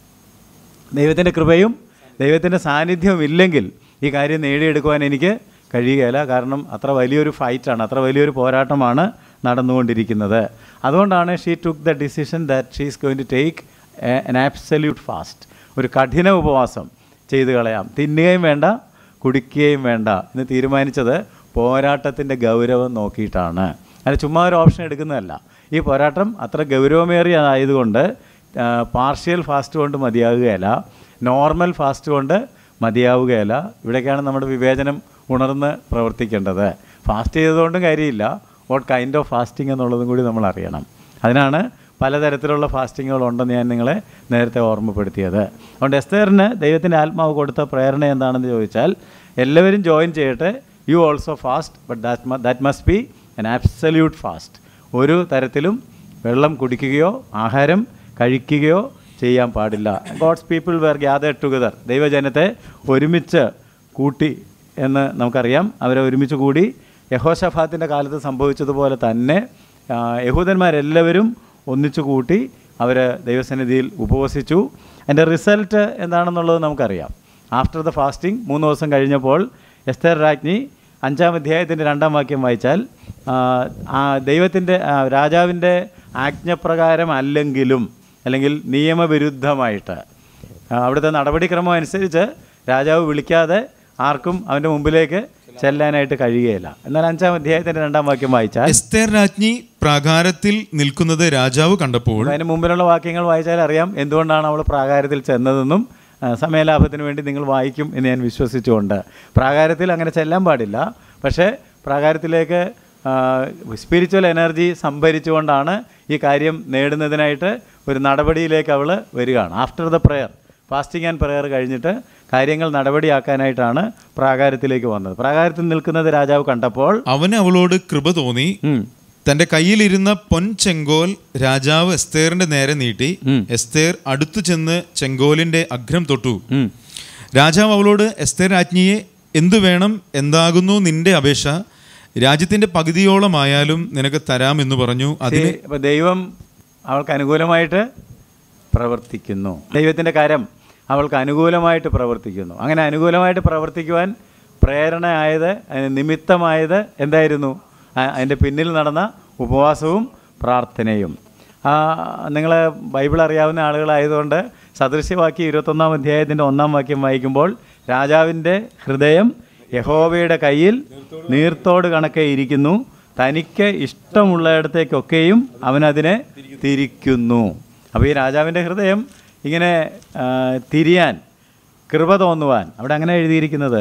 Speaker 1: ദൈവത്തിൻ്റെ കൃപയും ദൈവത്തിൻ്റെ സാന്നിധ്യവും ഇല്ലെങ്കിൽ ഈ കാര്യം നേടിയെടുക്കുവാൻ എനിക്ക് കഴിയുകയില്ല. കാരണം അത്ര വലിയൊരു ഫൈറ്റാണ്, അത്ര വലിയൊരു പോരാട്ടമാണ് നടന്നുകൊണ്ടിരിക്കുന്നത്. അതുകൊണ്ടാണ് she took the decision that she is going to take an absolute fast. ഒരു കഠിന ഉപവാസം ചെയ്തു കളയാം, തിന്നുകയും വേണ്ട കുടിക്കുകയും വേണ്ട എന്ന് തീരുമാനിച്ചത് പോരാട്ടത്തിൻ്റെ ഗൗരവം നോക്കിയിട്ടാണ്. അല്ല ചുമ്മാ ഒരു ഓപ്ഷൻ എടുക്കുന്നതല്ല. ഈ പോരാട്ടം അത്ര ഗൗരവമേറിയതായതുകൊണ്ട് പാർഷ്യൽ ഫാസ്റ്റ് കൊണ്ട് മതിയാവുകയില്ല, നോർമൽ ഫാസ്റ്റ് കൊണ്ട് മതിയാവുകയില്ല. ഇവിടേക്കാണ് നമ്മുടെ വിവേചനം ഉണർന്ന് പ്രവർത്തിക്കേണ്ടത്. ഫാസ്റ്റ് ചെയ്തതുകൊണ്ടും കാര്യമില്ല, വാട്ട് കൈൻഡ് ഓഫ് ഫാസ്റ്റിംഗ് എന്നുള്ളതും കൂടി നമ്മൾ അറിയണം. അതിനാണ് പലതരത്തിലുള്ള ഫാസ്റ്റിങ്ങുകളുണ്ടെന്ന് ഞാൻ നിങ്ങളെ നേരത്തെ ഓർമ്മപ്പെടുത്തിയത്. അതുകൊണ്ട് എസ്തേറിന് ദൈവത്തിൻ്റെ ആത്മാവ് കൊടുത്ത പ്രേരണ എന്താണെന്ന് ചോദിച്ചാൽ, എല്ലാവരും ജോയിൻ ചെയ്യട്ടെ, you also fast, but that must be an absolute fast. ഒരു തരത്തിലും വെള്ളം കുടിക്കുകയോ ആഹാരം കഴിക്കുകയോ ചെയ്യാൻ പാടില്ല. God's people were gathered together. ദൈവജനത്തെ ഒരുമിച്ച് കൂട്ടി എന്ന് നമുക്കറിയാം. അവരെ ഒരുമിച്ച് കൂടി യഹോശഫാത്തിൻ്റെ കാലത്ത് സംഭവിച്ചതുപോലെ തന്നെ യഹൂദന്മാരെല്ലാവരും ഒന്നിച്ചു കൂട്ടി അവർ ദൈവസന്നിധിയിൽ ഉപവസിച്ചു. അതിൻ്റെ റിസൾട്ട് എന്താണെന്നുള്ളത് നമുക്കറിയാം. ആഫ്റ്റർ ദ ഫാസ്റ്റിംഗ് 3 ദിവസം കഴിഞ്ഞപ്പോൾ എസ്തേർ രാജ്ഞി 5-ാം അധ്യായത്തിൻ്റെ 2-ാം വാക്യം വായിച്ചാൽ ദൈവത്തിൻ്റെ രാജാവിൻ്റെ ആജ്ഞപ്രകാരം അല്ലെങ്കിൽ നിയമവിരുദ്ധമായിട്ട് അവിടുത്തെ നടപടിക്രമം അനുസരിച്ച് രാജാവ് വിളിക്കാതെ ആർക്കും അവൻ്റെ മുമ്പിലേക്ക് ചെല്ലാനായിട്ട് കഴിയുകയില്ല. എന്നാൽ 5-ാം അധ്യായത്തിൻ്റെ 2-ാം വാക്യം വായിച്ചാൽ
Speaker 2: എസ്തേർ രാജ്ഞി പ്രാകാരത്തിൽ നിൽക്കുന്നത് രാജാവ് കണ്ടപ്പോൾ,
Speaker 1: അതിന് മുമ്പിലുള്ള വാക്യങ്ങൾ വായിച്ചാൽ അറിയാം എന്തുകൊണ്ടാണ് അവൾ പ്രാകാരത്തിൽ ചെന്നതെന്നും സമയലാഭത്തിന് വേണ്ടി നിങ്ങൾ വായിക്കും എന്ന് ഞാൻ വിശ്വസിച്ചുകൊണ്ട്. പ്രാകാരത്തിൽ അങ്ങനെ ചെല്ലാൻ പാടില്ല, പക്ഷേ പ്രാകാരത്തിലേക്ക് സ്പിരിച്വൽ എനർജി സംഭരിച്ചുകൊണ്ടാണ് ഈ കാര്യം നേടുന്നതിനായിട്ട് ഒരു നടപടിയിലേക്ക് അവൾ വരികയാണ്. After the prayer, fasting and prayer കഴിഞ്ഞിട്ട് കാര്യങ്ങൾ നടപടിയാക്കാനായിട്ടാണ് പ്രാകാരത്തിലേക്ക് വന്നത്. പ്രാകാരത്തിൽ നിൽക്കുന്നത് രാജാവ് കണ്ടപ്പോൾ
Speaker 2: അവന് അവളോട് കൃപ തോന്നി. തന്റെ കയ്യിലിരുന്ന പൊൻചെങ്കോൽ രാജാവ് എസ്തേറിന്റെ നേരെ നീട്ടി. എസ്തേർ അടുത്തു ചെന്ന് ചെങ്കോലിന്റെ അഗ്രം തൊട്ടു. രാജാവ് അവളോട്, എസ്തേർ രാജ്ഞിയെ, എന്തു വേണം, എന്താകുന്നു നിന്റെ അപേക്ഷ? രാജ്യത്തിന്റെ പകുതിയോളമായാലും നിനക്ക് തരാമെന്ന് പറഞ്ഞു. അതിന്
Speaker 1: ദൈവം അവൾക്ക് അനുകൂലമായിട്ട് പ്രവർത്തിക്കുന്നു. ദൈവത്തിൻ്റെ കാര്യം അവൾക്ക് അനുകൂലമായിട്ട് പ്രവർത്തിക്കുന്നു. അങ്ങനെ അനുകൂലമായിട്ട് പ്രവർത്തിക്കുവാൻ പ്രേരണയായത്, അതിന് നിമിത്തമായത് എന്തായിരുന്നു? അതിൻ്റെ പിന്നിൽ നടന്ന ഉപവാസവും പ്രാർത്ഥനയും. നിങ്ങൾ ബൈബിൾ അറിയാവുന്ന ആളുകളായതുകൊണ്ട് സദൃശ്യവാക്യം 21-ാം അധ്യായത്തിൻ്റെ 1-ാം വാക്യം വായിക്കുമ്പോൾ രാജാവിൻ്റെ ഹൃദയം യഹോവയുടെ കയ്യിൽ നീർത്തോട് കണക്കെ ഇരിക്കുന്നു, തനിക്ക് ഇഷ്ടമുള്ളയിടത്തേക്കൊക്കെയും അവനതിനെ തിരിക്കുന്നു. അപ്പോൾ ഈ രാജാവിൻ്റെ ഹൃദയം ഇങ്ങനെ തിരിയാൻ, കൃപ തോന്നുവാൻ, അവിടെ അങ്ങനെ എഴുതിയിരിക്കുന്നത്,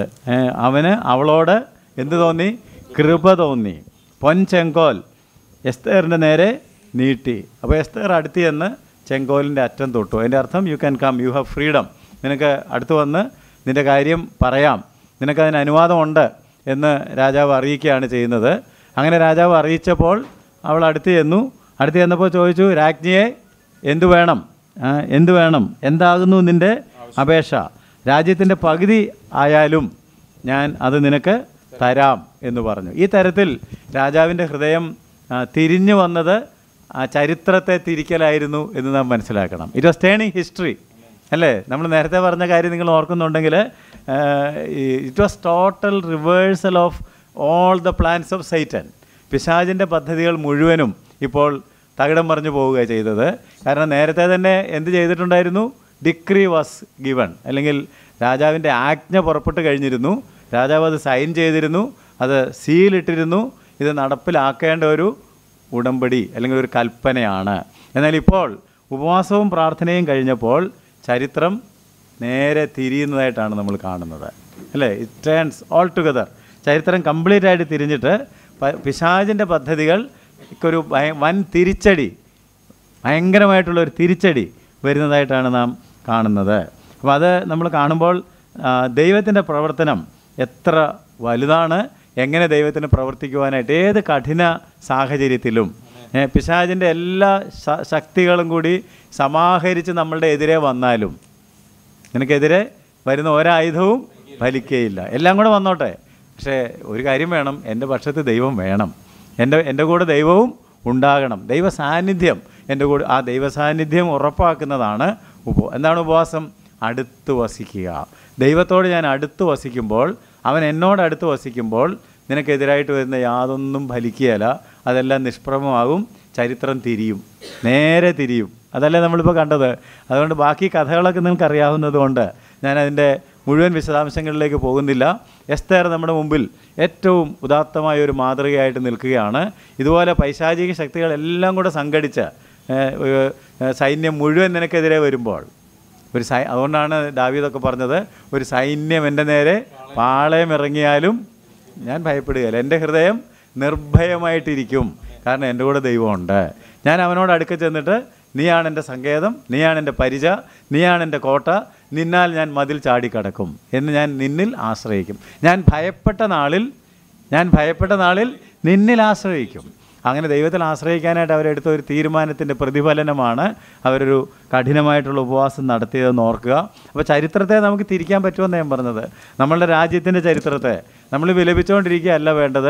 Speaker 1: അവളോട് എന്ത് തോന്നി? കൃപ തോന്നി. പൊൻചെങ്കോൽ എസ്തേറിൻ്റെ നേരെ നീട്ടി. അപ്പോൾ എസ്തേർ അടുത്ത് ചെന്ന് ചെങ്കോലിൻ്റെ അറ്റം തൊട്ടു. അതിൻ്റെ അർത്ഥം you can come, you have freedom, നിനക്ക് അടുത്ത് വന്ന് നിൻ്റെ കാര്യം പറയാം, നിനക്കതിന് അനുവാദമുണ്ട് എന്ന് രാജാവ് അറിയിക്കുകയാണ് ചെയ്യുന്നത്. അങ്ങനെ രാജാവ് അറിയിച്ചപ്പോൾ അവൾ അടുത്ത് ചെന്നപ്പോൾ ചോദിച്ചു, രാജ്ഞിയെ എന്തു വേണം, എന്താകുന്നു നിൻ്റെ അപേക്ഷ? രാജ്യത്തിൻ്റെ പകുതി ആയാലും ഞാൻ അത് നിനക്ക് തരാം എന്ന് പറഞ്ഞു. ഈ തരത്തിൽ രാജാവിൻ്റെ ഹൃദയം തിരിഞ്ഞു വന്നത് ചരിത്രത്തെ തിരിക്കലായിരുന്നു എന്ന് നാം മനസ്സിലാക്കണം. ഇറ്റ് വാസ് ടേണിങ് ഹിസ്റ്ററി, അല്ലേ? നമ്മൾ നേരത്തെ പറഞ്ഞ കാര്യം നിങ്ങൾ ഓർക്കുന്നുണ്ടെങ്കിൽ it was total reversal of all the plans of Satan. പിശാചിൻ്റെ പദ്ധതികൾ മുഴുവനും ഇപ്പോൾ തകിടം മറിഞ്ഞു പോവുക ചെയ്തത്. കാരണം നേരത്തെ തന്നെ എന്ത് ചെയ്തിട്ടുണ്ടായിരുന്നു? ഡിക്രി വാസ് ഗിവൺ, അല്ലെങ്കിൽ രാജാവിൻ്റെ ആജ്ഞ പുറപ്പെട്ട് കഴിഞ്ഞിരുന്നു. രാജാവ് അത് സൈൻ ചെയ്തിരുന്നു, അത് സീലിട്ടിരുന്നു. ഇത് നടപ്പിലാക്കേണ്ട ഒരു ഉടമ്പടി അല്ലെങ്കിൽ ഒരു കൽപ്പനയാണ്. എന്നാൽ ഇപ്പോൾ ഉപവാസവും പ്രാർത്ഥനയും കഴിഞ്ഞപ്പോൾ ചരിത്രം നേരെ തിരിയുന്നതായിട്ടാണ് നമ്മൾ കാണുന്നത്, അല്ലേ? It turns all together. ചരിത്രം കംപ്ലീറ്റ് ആയിട്ട് തിരിഞ്ഞിട്ട് പിശാചിൻ്റെ പദ്ധതികൾക്കൊരു വൻ തിരിച്ചടി, ഭയങ്കരമായിട്ടുള്ളൊരു തിരിച്ചടി വരുന്നതായിട്ടാണ് നാം കാണുന്നത്. അപ്പോൾ അത് നമ്മൾ കാണുമ്പോൾ ദൈവത്തിൻ്റെ പ്രവർത്തനം എത്ര വലുതാണ്, എങ്ങനെ ദൈവത്തിന് പ്രവർത്തിക്കുവാനായിട്ട് ഏത് കഠിന സാഹചര്യത്തിലും പിശാചിൻ്റെ എല്ലാ ശക്തികളും കൂടി സമാഹരിച്ച് നമ്മളുടെ എതിരെ വന്നാലും നിനക്കെതിരെ വരുന്ന ഒരായുധവും ഫലിക്കുകയില്ല. എല്ലാം കൂടെ വന്നോട്ടെ, പക്ഷേ ഒരു കാര്യം വേണം, എൻ്റെ പക്ഷത്ത് ദൈവം വേണം, എൻ്റെ കൂടെ ദൈവവും ഉണ്ടാകണം. ദൈവ സാന്നിധ്യം എൻ്റെ കൂടെ, ആ ദൈവ സാന്നിധ്യം ഉറപ്പാക്കുന്നതാണ് എന്താണ് ഉപവാസം? അടുത്ത് വസിക്കുക. ദൈവത്തോട് ഞാൻ അടുത്ത് വസിക്കുമ്പോൾ, അവൻ എന്നോട് അടുത്ത് വസിക്കുമ്പോൾ നിനക്കെതിരായിട്ട് വരുന്ന യാതൊന്നും ഫലിക്കുകയില്ല, അതെല്ലാം നിഷ്പ്രഭമാകും, ചരിത്രം തിരിയും, നേരെ തിരിയും. അതല്ലേ നമ്മളിപ്പോൾ കണ്ടത്. അതുകൊണ്ട് ബാക്കി കഥകളൊക്കെ നിങ്ങൾക്ക് അറിയാവുന്നത് കൊണ്ട് ഞാനതിൻ്റെ മുഴുവൻ വിശദാംശങ്ങളിലേക്ക് പോകുന്നില്ല. എസ്തേർ നമ്മുടെ മുമ്പിൽ ഏറ്റവും ഉദാത്തമായ ഒരു മാതൃകയായിട്ട് നിൽക്കുകയാണ്. ഇതുപോലെ പൈശാചിക ശക്തികളെല്ലാം കൂടെ സംഘടിച്ച് സൈന്യം മുഴുവൻ നിനക്കെതിരെ വരുമ്പോൾ അതുകൊണ്ടാണ് ദാവീദൊക്കെ പറഞ്ഞത്, ഒരു സൈന്യം എൻ്റെ നേരെ പാളയം ഇറങ്ങിയാലും ഞാൻ ഭയപ്പെടുകയില്ല, എൻ്റെ ഹൃദയം നിർഭയമായിട്ടിരിക്കും, കാരണം എൻ്റെ കൂടെ ദൈവമുണ്ട്. ഞാൻ അവനോട് അടുക്ക ചെന്നിട്ട്, നീയാണ് എൻ്റെ സങ്കേതം, നീയാണ് എൻ്റെ പരിച, നീയാണ് എൻ്റെ കോട്ട, നിന്നാൽ ഞാൻ മതിൽ ചാടിക്കടക്കും എന്ന് ഞാൻ നിന്നിൽ ആശ്രയിക്കും. ഞാൻ ഭയപ്പെട്ട നാളിൽ നിന്നിൽ ആശ്രയിക്കും. അങ്ങനെ ദൈവത്തിൽ ആശ്രയിക്കാനായിട്ട് അവരെടുത്ത ഒരു തീരുമാനത്തിൻ്റെ പ്രതിഫലനമാണ് അവരൊരു കഠിനമായിട്ടുള്ള ഉപവാസം നടത്തിയതെന്ന് ഓർക്കുക. അപ്പോൾ ചരിത്രത്തെ നമുക്ക് തിരിക്കാൻ പറ്റുമെന്ന് ഞാൻ പറഞ്ഞത്. നമ്മളുടെ രാജ്യത്തിൻ്റെ ചരിത്രത്തെ നമ്മൾ വിലപിച്ചുകൊണ്ടിരിക്കുകയല്ല വേണ്ടത്.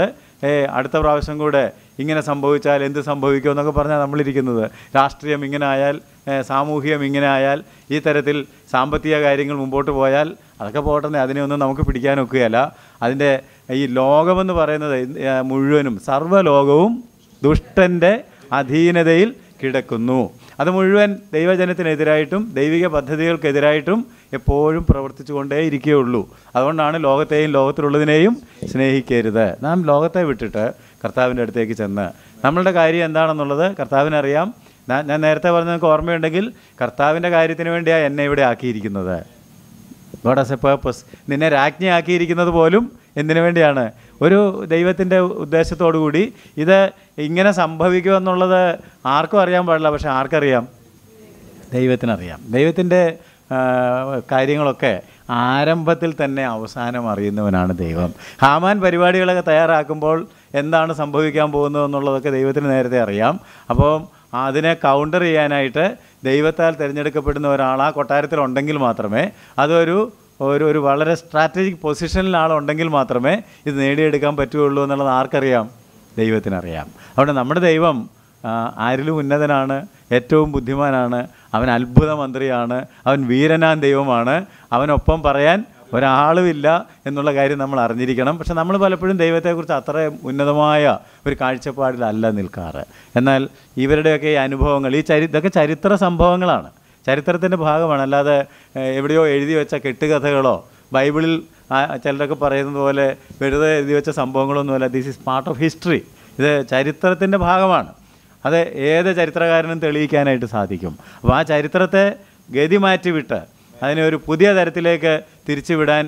Speaker 1: അടുത്ത പ്രാവശ്യം കൂടെ ഇങ്ങനെ സംഭവിച്ചാൽ എന്ത് സംഭവിക്കുമെന്നൊക്കെ പറഞ്ഞാൽ നമ്മളിരിക്കുന്നത്. രാഷ്ട്രീയം ഇങ്ങനെ ആയാൽ, സാമൂഹികം ഇങ്ങനെ ആയാൽ, ഈ തരത്തിൽ സാമ്പത്തിക കാര്യങ്ങൾ മുമ്പോട്ട് പോയാൽ അതൊക്കെ പോട്ടെന്നേ, അതിനെയൊന്നും നമുക്ക് പിടിക്കാനൊക്കുകയല്ല. അതിൻ്റെ ഈ ലോകമെന്ന് പറയുന്നത് മുഴുവനും സർവ്വലോകവും ദുഷ്ടൻ്റെ അധീനതയിൽ കിടക്കുന്നു. അത് മുഴുവൻ ദൈവജനത്തിനെതിരായിട്ടും ദൈവിക പദ്ധതികൾക്കെതിരായിട്ടും എപ്പോഴും പ്രവർത്തിച്ചു കൊണ്ടേ ഇരിക്കുകയുള്ളൂ. അതുകൊണ്ടാണ് ലോകത്തെയും ലോകത്തിലുള്ളതിനെയും സ്നേഹിക്കരുത്. നാം ലോകത്തെ വിട്ടിട്ട് കർത്താവിൻ്റെ അടുത്തേക്ക് ചെന്ന് നമ്മളുടെ കാര്യം എന്താണെന്നുള്ളത് കർത്താവിനറിയാം. ഞാൻ നേരത്തെ പറഞ്ഞത് നിങ്ങൾക്ക് ഓർമ്മയുണ്ടെങ്കിൽ, കർത്താവിൻ്റെ കാര്യത്തിന് വേണ്ടിയാണ് എന്നെ ഇവിടെ ആക്കിയിരിക്കുന്നത്. God has a purpose. നിന്നെ രാജ്ഞിയാക്കിയിരിക്കുന്നത് പോലും എന്തിനു വേണ്ടിയാണ്? ഒരു ദൈവത്തിൻ്റെ ഉദ്ദേശത്തോടു കൂടി. ഇത് ഇങ്ങനെ സംഭവിക്കുമെന്നുള്ളത് ആർക്കും അറിയാൻ പാടില്ല. പക്ഷെ ആർക്കറിയാം? ദൈവത്തിനറിയാം. ദൈവത്തിൻ്റെ കാര്യങ്ങളൊക്കെ ആരംഭത്തിൽ തന്നെ അവസാനം അറിയുന്നവനാണ് ദൈവം. ഹാമാൻ പരിപാടികളൊക്കെ തയ്യാറാക്കുമ്പോൾ എന്താണ് സംഭവിക്കാൻ പോകുന്നതെന്നുള്ളതൊക്കെ ദൈവത്തിന് നേരത്തെ അറിയാം. അപ്പോൾ അതിനെ കൗണ്ടർ ചെയ്യാനായിട്ട് ദൈവത്താൽ തിരഞ്ഞെടുക്കപ്പെടുന്ന ഒരാൾ ആ കൊട്ടാരത്തിലുണ്ടെങ്കിൽ മാത്രമേ, അതൊരു ഒരു വളരെ സ്ട്രാറ്റജിക് പൊസിഷനിൽ ആളുണ്ടെങ്കിൽ മാത്രമേ ഇത് നേടിയെടുക്കാൻ പറ്റുകയുള്ളൂ എന്നുള്ളത് ആർക്കറിയാം? ദൈവത്തിനറിയാം. അതുകൊണ്ട് നമ്മുടെ ദൈവം ആരിലും ഉന്നതനാണ്, ഏറ്റവും ബുദ്ധിമാനാണ്, അവൻ അത്ഭുത മന്ത്രിയാണ്, അവൻ വീരനാൻ ദൈവമാണ്, അവനൊപ്പം പറയാൻ ഒരാളുമില്ല എന്നുള്ള കാര്യം നമ്മൾ അറിഞ്ഞിരിക്കണം. പക്ഷെ നമ്മൾ പലപ്പോഴും ദൈവത്തെക്കുറിച്ച് അത്ര ഉന്നതമായ ഒരു കാഴ്ചപ്പാടിലല്ല നിൽക്കാറ്. എന്നാൽ ഇവരുടെയൊക്കെ ഈ അനുഭവങ്ങൾ, ഇതൊക്കെ ചരിത്ര സംഭവങ്ങളാണ്, ചരിത്രത്തിൻ്റെ ഭാഗമാണ്. അല്ലാതെ എവിടെയോ എഴുതി വെച്ച കെട്ടുകഥകളോ ബൈബിളിൽ ചിലരൊക്കെ പറയുന്നത് പോലെ വെറുതെ എഴുതി വെച്ച സംഭവങ്ങളൊന്നുമല്ല. This is part of history. ഇത് ചരിത്രത്തിൻ്റെ ഭാഗമാണ്. അത് ഏത് ചരിത്രകാരനും തെളിയിക്കാനായിട്ട് സാധിക്കും. അപ്പോൾ ആ ചരിത്രത്തെ ഗതി മാറ്റിവിട്ട് അതിനെ ഒരു പുതിയ തരത്തിലേക്ക് തിരിച്ചുവിടാൻ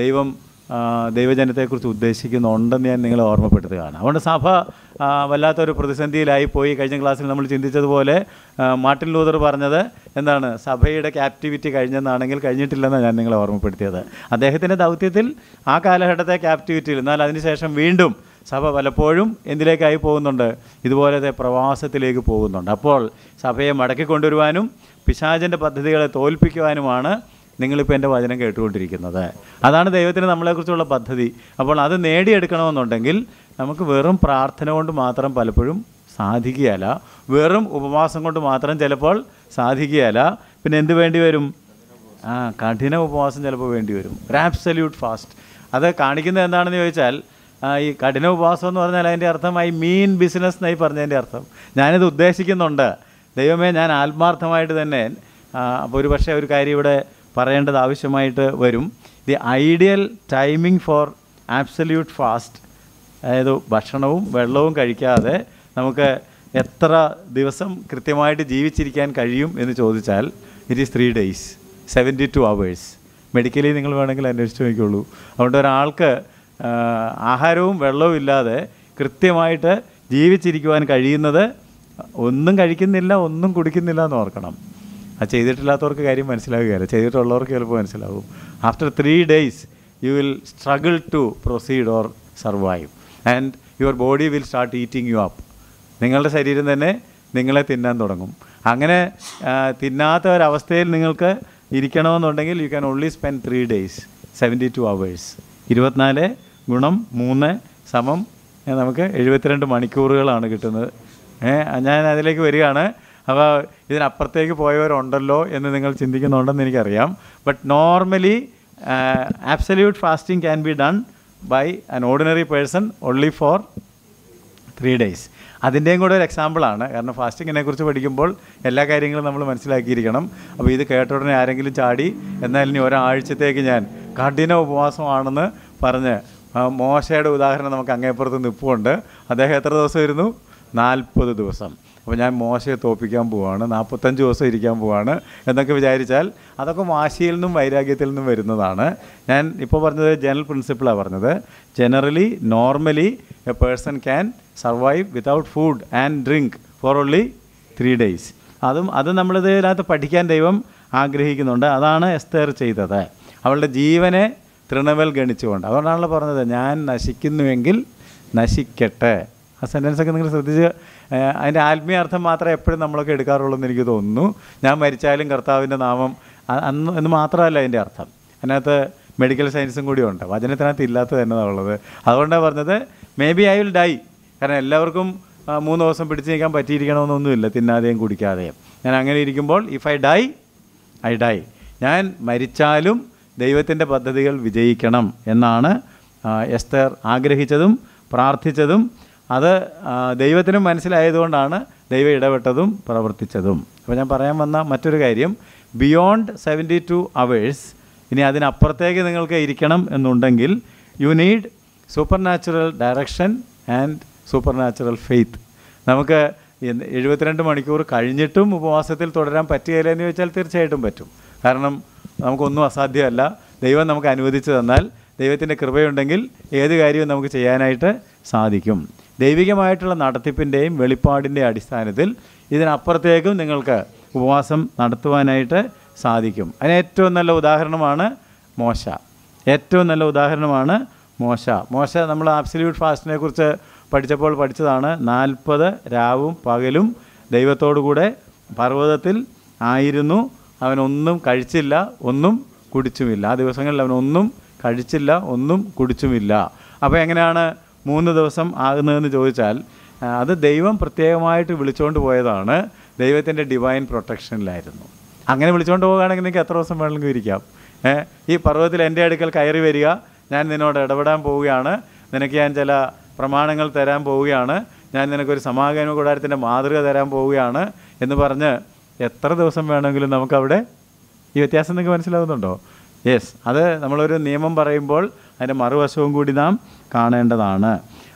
Speaker 1: ദൈവജനത്തെക്കുറിച്ച് ഉദ്ദേശിക്കുന്നുണ്ടെന്ന് ഞാൻ നിങ്ങളെ ഓർമ്മപ്പെടുത്തുകയാണ്. അതുകൊണ്ട് സഭ വല്ലാത്തൊരു പ്രതിസന്ധിയിലായിപ്പോയി. കഴിഞ്ഞ ക്ലാസ്സിൽ നമ്മൾ ചിന്തിച്ചതുപോലെ മാർട്ടിൻ ലൂതർ പറഞ്ഞത് എന്താണ്? സഭയുടെ ക്യാപ്റ്റിവിറ്റി കഴിഞ്ഞെന്നാണെങ്കിൽ കഴിഞ്ഞിട്ടില്ലെന്നാണ് ഞാൻ നിങ്ങളെ ഓർമ്മപ്പെടുത്തിയത്. അദ്ദേഹത്തിൻ്റെ ദൗത്യത്തിൽ ആ കാലഘട്ടത്തെ ക്യാപ്റ്റിവിറ്റിയിൽ, എന്നാൽ അതിനുശേഷം വീണ്ടും സഭ പലപ്പോഴും എന്തിലേക്കായി പോകുന്നുണ്ട്? ഇതുപോലത്തെ പ്രവാസത്തിലേക്ക് പോകുന്നുണ്ട്. അപ്പോൾ സഭയെ മടക്കിക്കൊണ്ടുവരുവാനും പിശാചിൻ്റെ പദ്ധതികളെ തോൽപ്പിക്കുവാനുമാണ് നിങ്ങളിപ്പോൾ എൻ്റെ വചനം കേട്ടുകൊണ്ടിരിക്കുന്നത്. അതാണ് ദൈവത്തിന് നമ്മളെക്കുറിച്ചുള്ള പദ്ധതി. അപ്പോൾ അത് നേടിയെടുക്കണമെന്നുണ്ടെങ്കിൽ നമുക്ക് വെറും പ്രാർത്ഥന കൊണ്ട് മാത്രം പലപ്പോഴും സാധിക്കുകയല്ല, വെറും ഉപവാസം കൊണ്ട് മാത്രം ചിലപ്പോൾ സാധിക്കുകയല്ല. പിന്നെ എന്ത് വേണ്ടി വരും? കഠിന ഉപവാസം ചിലപ്പോൾ വേണ്ടി വരും. ഒരു ആബ്സല്യൂട്ട് ഫാസ്റ്റ്. അത് കാണിക്കുന്നത് എന്താണെന്ന് ചോദിച്ചാൽ, ഈ കഠിന ഉപവാസം എന്ന് പറഞ്ഞാൽ അതിൻ്റെ അർത്ഥം ഐ മീൻ ബിസിനസ് എന്നായി പറഞ്ഞതിൻ്റെ അർത്ഥം ഞാനിത് ഉദ്ദേശിക്കുന്നുണ്ട്, ദൈവമേ ഞാൻ ആത്മാർത്ഥമായിട്ട് തന്നെ. അപ്പോൾ ഒരു പക്ഷേ ഒരു കാര്യം ഇവിടെ പറയേണ്ടത് ആവശ്യമായിട്ട് വരും. The ideal timing for absolute fast, അതായത് ഭക്ഷണവും വെള്ളവും കഴിക്കാതെ നമുക്ക് എത്ര ദിവസം കൃത്യമായിട്ട് ജീവിച്ചിരിക്കാൻ കഴിയും എന്ന് ചോദിച്ചാൽ it is 3 days 72 hours. Medically നിങ്ങൾ വേണമെങ്കിൽ അന്വേഷിച്ച് നോക്കിയുള്ളൂ. അതുകൊണ്ട് ഒരാൾക്ക് ആഹാരവും വെള്ളവും ഇല്ലാതെ കൃത്യമായിട്ട് ജീവിച്ചിരിക്കുവാൻ കഴിയുന്നത് ഒന്നും കഴിക്കുന്നില്ല, ഒന്നും കുടിക്കുന്നില്ല എന്ന് ഓർക്കണം. അത് ചെയ്തിട്ടില്ലാത്തവർക്ക് കാര്യം മനസ്സിലാവുകയല്ല, ചെയ്തിട്ടുള്ളവർക്ക് ചിലപ്പോൾ മനസ്സിലാവും. After 3 days you will struggle to proceed or survive and your body will start eating you up. നിങ്ങളുടെ ശരീരം തന്നെ നിങ്ങളെ തിന്നാൻ തുടങ്ങും. അങ്ങനെ തിന്നാത്ത ഒരവസ്ഥയിൽ നിങ്ങൾക്ക് ഇരിക്കണമെന്നുണ്ടെങ്കിൽ you can only spend 3 days 72 hours. 24 × 3 നമുക്ക് 72 മണിക്കൂറുകളാണ് കിട്ടുന്നത്. ഞാൻ അതിലേക്ക് വരികയാണ്. അപ്പോൾ ഇതിനപ്പുറത്തേക്ക് പോയവരുണ്ടല്ലോ എന്ന് നിങ്ങൾ ചിന്തിക്കുന്നുണ്ടെന്ന് എനിക്കറിയാം. But normally absolute fasting can be done by an ordinary person only for 3 days. അതിൻ്റെയും കൂടെ ഒരു എക്സാമ്പിളാണ്. കാരണം ഫാസ്റ്റിങ്ങിനെ കുറിച്ച് പഠിക്കുമ്പോൾ എല്ലാ കാര്യങ്ങളും നമ്മൾ മനസ്സിലാക്കിയിരിക്കണം. അപ്പോൾ ഇത് കേട്ട ഉടനെ ആരെങ്കിലും ചാടി എന്നാൽ ഇനി ഒരാഴ്ചത്തേക്ക് ഞാൻ കഠിന ഉപവാസമാണെന്ന് പറഞ്ഞ്, മോശയുടെ ഉദാഹരണം നമുക്ക് അങ്ങേപ്പുറത്ത് നിൽപ്പുണ്ട്. അദ്ദേഹം എത്ര ദിവസം ഇരുന്നു? 40 ദിവസം. അപ്പോൾ ഞാൻ മോശയെ തോൽപ്പിക്കാൻ പോവുകയാണ്, 45 ദിവസം ഇരിക്കാൻ പോവുകയാണ് എന്നൊക്കെ വിചാരിച്ചാൽ അതൊക്കെ വാശിയിൽ നിന്നും വൈരാഗ്യത്തിൽ നിന്നും വരുന്നതാണ്. ഞാൻ ഇപ്പോൾ പറഞ്ഞത് ജനറൽ പ്രിൻസിപ്പിളാണ് പറഞ്ഞത്. Generally normally a person can survive without food and drink for only 3 days. അത് നമ്മളിതിനകത്ത് പഠിക്കാൻ ദൈവം ആഗ്രഹിക്കുന്നുണ്ട്. അതാണ് എസ്തേർ ചെയ്തത്. അവളുടെ ജീവനെ തൃണവൽ ഗണിച്ചുകൊണ്ട്. അതുകൊണ്ടാണല്ലോ പറഞ്ഞത് ഞാൻ നശിക്കുന്നുവെങ്കിൽ നശിക്കട്ടെ. ആ സെൻറ്റൻസൊക്കെ നിങ്ങൾ ശ്രദ്ധിച്ച്, അതിൻ്റെ ആത്മീയാർത്ഥം മാത്രമേ എപ്പോഴും നമ്മളൊക്കെ എടുക്കാറുള്ളൂ എന്ന് എനിക്ക് തോന്നുന്നു. ഞാൻ മരിച്ചാലും കർത്താവിൻ്റെ നാമം എന്ന് മാത്രമല്ല അതിൻ്റെ അർത്ഥം. അതിനകത്ത് മെഡിക്കൽ സയൻസും കൂടി ഉണ്ട്, വചനത്തിനകത്ത് ഇല്ലാത്തത് എന്നതാണ് ഉള്ളത്. അതുകൊണ്ടാണ് പറഞ്ഞത് maybe I will die. കാരണം എല്ലാവർക്കും 3 ദിവസം പിടിച്ച് നിൽക്കാൻ പറ്റിയിരിക്കണമെന്നൊന്നുമില്ല, തിന്നാതെയും കുടിക്കാതെയും. ഞാൻ അങ്ങനെ ഇരിക്കുമ്പോൾ if I die I die, ഞാൻ മരിച്ചാലും ദൈവത്തിൻ്റെ പദ്ധതികൾ വിജയിക്കണം എന്നാണ് എസ്തർ ആഗ്രഹിച്ചതും പ്രാർത്ഥിച്ചതും. അത് ദൈവത്തിനും മനസ്സിലായതുകൊണ്ടാണ് ദൈവം ഇടപെട്ടതും പ്രവർത്തിച്ചതും. അപ്പോൾ ഞാൻ പറയാൻ വന്ന മറ്റൊരു കാര്യം, ബിയോണ്ട് 72 hours, ഇനി അതിനപ്പുറത്തേക്ക് നിങ്ങൾക്ക് ഇരിക്കണം എന്നുണ്ടെങ്കിൽ you need supernatural direction and supernatural faith. നമുക്ക് 72 മണിക്കൂർ കഴിഞ്ഞിട്ടും ഉപവാസത്തിൽ തുടരാൻ പറ്റുകയില്ലെന്ന് ചോദിച്ചാൽ തീർച്ചയായിട്ടും പറ്റും. കാരണം നമുക്കൊന്നും അസാധ്യമല്ല. ദൈവം നമുക്ക് അനുവദിച്ചു തന്നാൽ, ദൈവത്തിൻ്റെ കൃപയുണ്ടെങ്കിൽ ഏത് കാര്യവും നമുക്ക് ചെയ്യാനായിട്ട് സാധിക്കും. ദൈവികമായിട്ടുള്ള നടത്തിപ്പിൻ്റെയും വെളിപ്പാടിൻ്റെയും അടിസ്ഥാനത്തിൽ ഇതിനപ്പുറത്തേക്കും നിങ്ങൾക്ക് ഉപവാസം നടത്തുവാനായിട്ട് സാധിക്കും. അതിന് ഏറ്റവും നല്ല ഉദാഹരണമാണ് മോശ. ഏറ്റവും നല്ല ഉദാഹരണമാണ് മോശ. നമ്മൾ ആബ്സല്യൂട്ട് ഫാസ്റ്റിനെ കുറിച്ച് പഠിച്ചപ്പോൾ പഠിച്ചതാണ്. 40 രാവും പകലും ദൈവത്തോടു കൂടെ പർവ്വതത്തിൽ ആയിരുന്നു. അവനൊന്നും കഴിച്ചില്ല, ഒന്നും കുടിച്ചുമില്ല. ആ ദിവസങ്ങളിൽ അവനൊന്നും കഴിച്ചില്ല, ഒന്നും കുടിച്ചുമില്ല. അപ്പോൾ എങ്ങനെയാണ് 3 ദിവസം ആകുന്നതെന്ന് ചോദിച്ചാൽ, അത് ദൈവം പ്രത്യേകമായിട്ട് വിളിച്ചുകൊണ്ട് പോയതാണ്. ദൈവത്തിൻ്റെ ഡിവൈൻ പ്രൊട്ടക്ഷനിലായിരുന്നു. അങ്ങനെ വിളിച്ചുകൊണ്ട് പോകുകയാണെങ്കിൽ നിങ്ങൾക്ക് എത്ര ദിവസം വേണമെങ്കിലും ഇരിക്കാം. ഈ പർവ്വതത്തിൽ എൻ്റെ അടുക്കൽ കയറി വരിക, ഞാൻ നിന്നോട് ഇടപെടാൻ പോവുകയാണ്, നിനക്ക് ഞാൻ ചില പ്രമാണങ്ങൾ തരാൻ പോവുകയാണ്, ഞാൻ നിനക്കൊരു സമാഗമന കൂടാരത്തിൻ്റെ മാതൃക തരാൻ പോവുകയാണ് എന്ന് പറഞ്ഞ് എത്ര ദിവസം വേണമെങ്കിലും നമുക്കവിടെ, ഈ വ്യത്യാസം നിങ്ങൾക്ക് മനസ്സിലാവുന്നുണ്ടോ? യെസ്, അത് നമ്മളൊരു നിയമം പറയുമ്പോൾ അതിൻ്റെ മറുവശവും കൂടി നാം കാണേണ്ടതാണ്.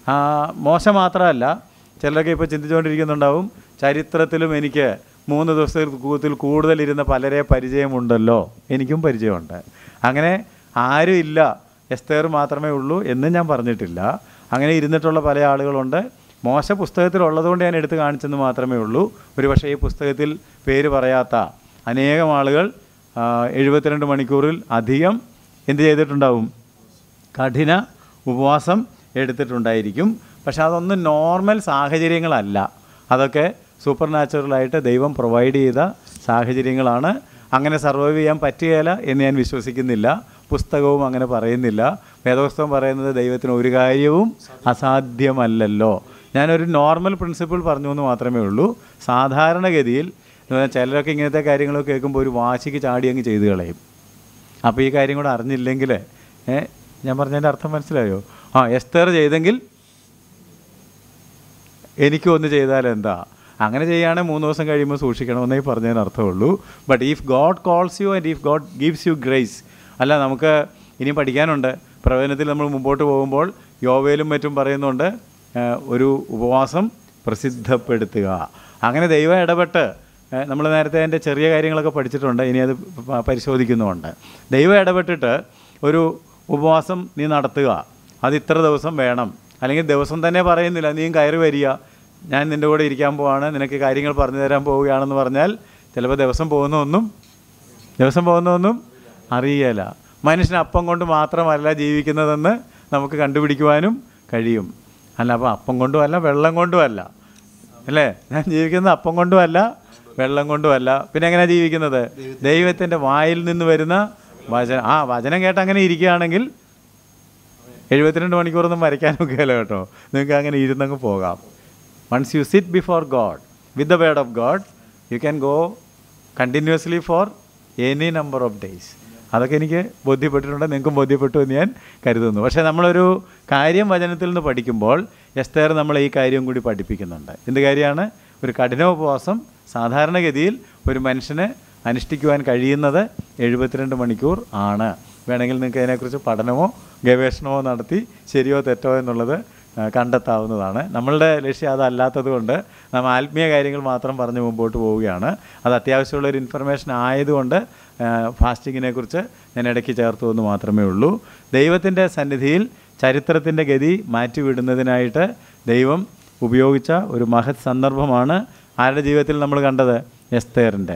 Speaker 1: മോശ മാത്രമല്ല, ചിലരൊക്കെ ഇപ്പോൾ ചിന്തിച്ചുകൊണ്ടിരിക്കുന്നുണ്ടാവും, ചരിത്രത്തിലും എനിക്ക് 3 ദിവസത്തിൽ കൂടുതൽ ഇരുന്ന പലരെ പരിചയമുണ്ടല്ലോ. എനിക്കും പരിചയമുണ്ട്. അങ്ങനെ ആരും ഇല്ല, എസ്തേർ മാത്രമേ ഉള്ളൂ എന്ന് ഞാൻ പറഞ്ഞിട്ടില്ല. അങ്ങനെ ഇരുന്നിട്ടുള്ള പല ആളുകളുണ്ട്. മോശ പുസ്തകത്തിലുള്ളതുകൊണ്ട് ഞാൻ എടുത്ത് കാണിച്ചെന്ന് മാത്രമേ ഉള്ളൂ. ഒരുപക്ഷേ ഈ പുസ്തകത്തിൽ പേര് പറയാത്ത അനേകം ആളുകൾ 72 മണിക്കൂറിൽ അധികം എന്ത് ചെയ്തിട്ടുണ്ടാവും? കഠിന ഉപവാസം എടുത്തിട്ടുണ്ടായിരിക്കും. പക്ഷെ അതൊന്നും നോർമൽ സാഹചര്യങ്ങളല്ല. അതൊക്കെ സൂപ്പർ നാച്ചുറലായിട്ട് ദൈവം പ്രൊവൈഡ് ചെയ്ത സാഹചര്യങ്ങളാണ്. അങ്ങനെ സർവൈവ് ചെയ്യാൻ പറ്റുകയില്ല എന്ന് ഞാൻ വിശ്വസിക്കുന്നില്ല. പുസ്തകവും അങ്ങനെ പറയുന്നില്ല. വേദപുസ്തകം പറയുന്നത് ദൈവത്തിന് ഒരു കാര്യവും അസാധ്യമല്ലല്ലോ. ഞാനൊരു നോർമൽ പ്രിൻസിപ്പിൾ പറഞ്ഞു എന്ന് മാത്രമേ ഉള്ളൂ. സാധാരണഗതിയിൽ ചിലരൊക്കെ ഇങ്ങനത്തെ കാര്യങ്ങളൊക്കെ കേൾക്കുമ്പോൾ ഒരു വാശിക്ക് ചാടി അങ്ങ് ചെയ്ത് കളയും. അപ്പോൾ ഈ കാര്യം കൂടെ അറിഞ്ഞില്ലെങ്കിൽ, ഞാൻ പറഞ്ഞതിൻ്റെ അർത്ഥം മനസ്സിലായോ? എസ്തേർ ചെയ്തെങ്കിൽ എനിക്കും ഒന്ന് ചെയ്താൽ എന്താ? അങ്ങനെ ചെയ്യുകയാണെങ്കിൽ 3 ദിവസം കഴിയുമ്പോൾ സൂക്ഷിക്കണമെന്നേ പറഞ്ഞതിന് അർത്ഥമുള്ളൂ. But if God calls you and if God gives you grace, അല്ല നമുക്ക് ഇനിയും പഠിക്കാനുണ്ട്. പ്രവചനത്തിൽ നമ്മൾ മുമ്പോട്ട് പോകുമ്പോൾ യോവേലും മറ്റും പറയുന്നുണ്ട്, ഒരു ഉപവാസം പ്രസിദ്ധപ്പെടുത്തുക. അങ്ങനെ ദൈവം ഇടപെട്ട്, നമ്മൾ നേരത്തെ അതിൻ്റെ ചെറിയ കാര്യങ്ങളൊക്കെ പഠിച്ചിട്ടുണ്ട്, ഇനി അത് പരിശോധിക്കുന്നുമുണ്ട്. ദൈവം ഇടപെട്ടിട്ട് ഒരു ഉപവാസം നീ നടത്തുക, അത് ഇത്ര ദിവസം വേണം, അല്ലെങ്കിൽ ദിവസം തന്നെ പറയുന്നില്ല, നീ കയറി വരിക, ഞാൻ നിൻ്റെ കൂടെ ഇരിക്കാൻ പോവാണ്, നിനക്ക് കാര്യങ്ങൾ പറഞ്ഞു തരാൻ പോവുകയാണെന്ന് പറഞ്ഞാൽ ചിലപ്പോൾ ദിവസം പോകുന്നതൊന്നും അറിയില്ല. മനുഷ്യൻ അപ്പം കൊണ്ട് മാത്രമല്ല ജീവിക്കുന്നതെന്ന് നമുക്ക് കണ്ടുപിടിക്കുവാനും കഴിയും. അല്ല, അപ്പോൾ അപ്പം കൊണ്ടുമല്ല, വെള്ളം കൊണ്ടുമല്ല, അല്ലേ? ഞാൻ ജീവിക്കുന്നത് അപ്പം കൊണ്ടുമല്ല, വെള്ളം കൊണ്ടുമല്ല. പിന്നെ എങ്ങനെയാണ് ജീവിക്കുന്നത്? ദൈവത്തിൻ്റെ വായിൽ നിന്ന് വരുന്ന വചനം. വചനം കേട്ട് അങ്ങനെ ഇരിക്കുകയാണെങ്കിൽ 72 മണിക്കൂറൊന്നും വരയ്ക്കാനൊക്കെയല്ല കേട്ടോ. നിങ്ങൾക്ക് അങ്ങനെ ഇരുന്നങ്ങ് പോകാം. Once you sit before God with the word of God, you can go continuously for any number of days. അതൊക്കെ എനിക്ക് ബോധ്യപ്പെട്ടിട്ടുണ്ട്, നിങ്ങൾക്കും ബോധ്യപ്പെട്ടു എന്ന് ഞാൻ കരുതുന്നു. പക്ഷേ നമ്മളൊരു കാര്യം വചനത്തിൽ നിന്ന് പഠിക്കുമ്പോൾ എസ്തേർ നമ്മളെ ഈ കാര്യം കൂടി പഠിപ്പിക്കുന്നുണ്ട്. എന്ത് കാര്യമാണ്? ഒരു കഠിന ഉപവാസം സാധാരണഗതിയിൽ ഒരു മനുഷ്യന് അനുഷ്ഠിക്കുവാൻ കഴിയുന്നത് 72 മണിക്കൂർ ആണ്. വേണമെങ്കിൽ നിങ്ങൾക്ക് അതിനെക്കുറിച്ച് പഠനമോ ഗവേഷണമോ നടത്തി ശരിയോ തെറ്റോ എന്നുള്ളത് കണ്ടെത്താവുന്നതാണ്. നമ്മളുടെ ലക്ഷ്യം അതല്ലാത്തത് കൊണ്ട് നമ്മൾ ആത്മീയ കാര്യങ്ങൾ മാത്രം പറഞ്ഞ് മുമ്പോട്ട് പോവുകയാണ്. അത് അത്യാവശ്യമുള്ളൊരു ഇൻഫർമേഷൻ ആയതുകൊണ്ട് ഫാസ്റ്റിങ്ങിനെക്കുറിച്ച് ഞാൻ ഇടയ്ക്ക് ചേർത്തു എന്ന് മാത്രമേ ഉള്ളൂ. ദൈവത്തിൻ്റെ സന്നിധിയിൽ ചരിത്രത്തിൻ്റെ ഗതി മാറ്റിവിടുന്നതിനായിട്ട് ദൈവം ഉപയോഗിച്ച ഒരു മഹത് സന്ദർഭമാണ് ആരുടെ ജീവിതത്തിൽ നമ്മൾ കണ്ടത്? എസ്തേറിൻ്റെ.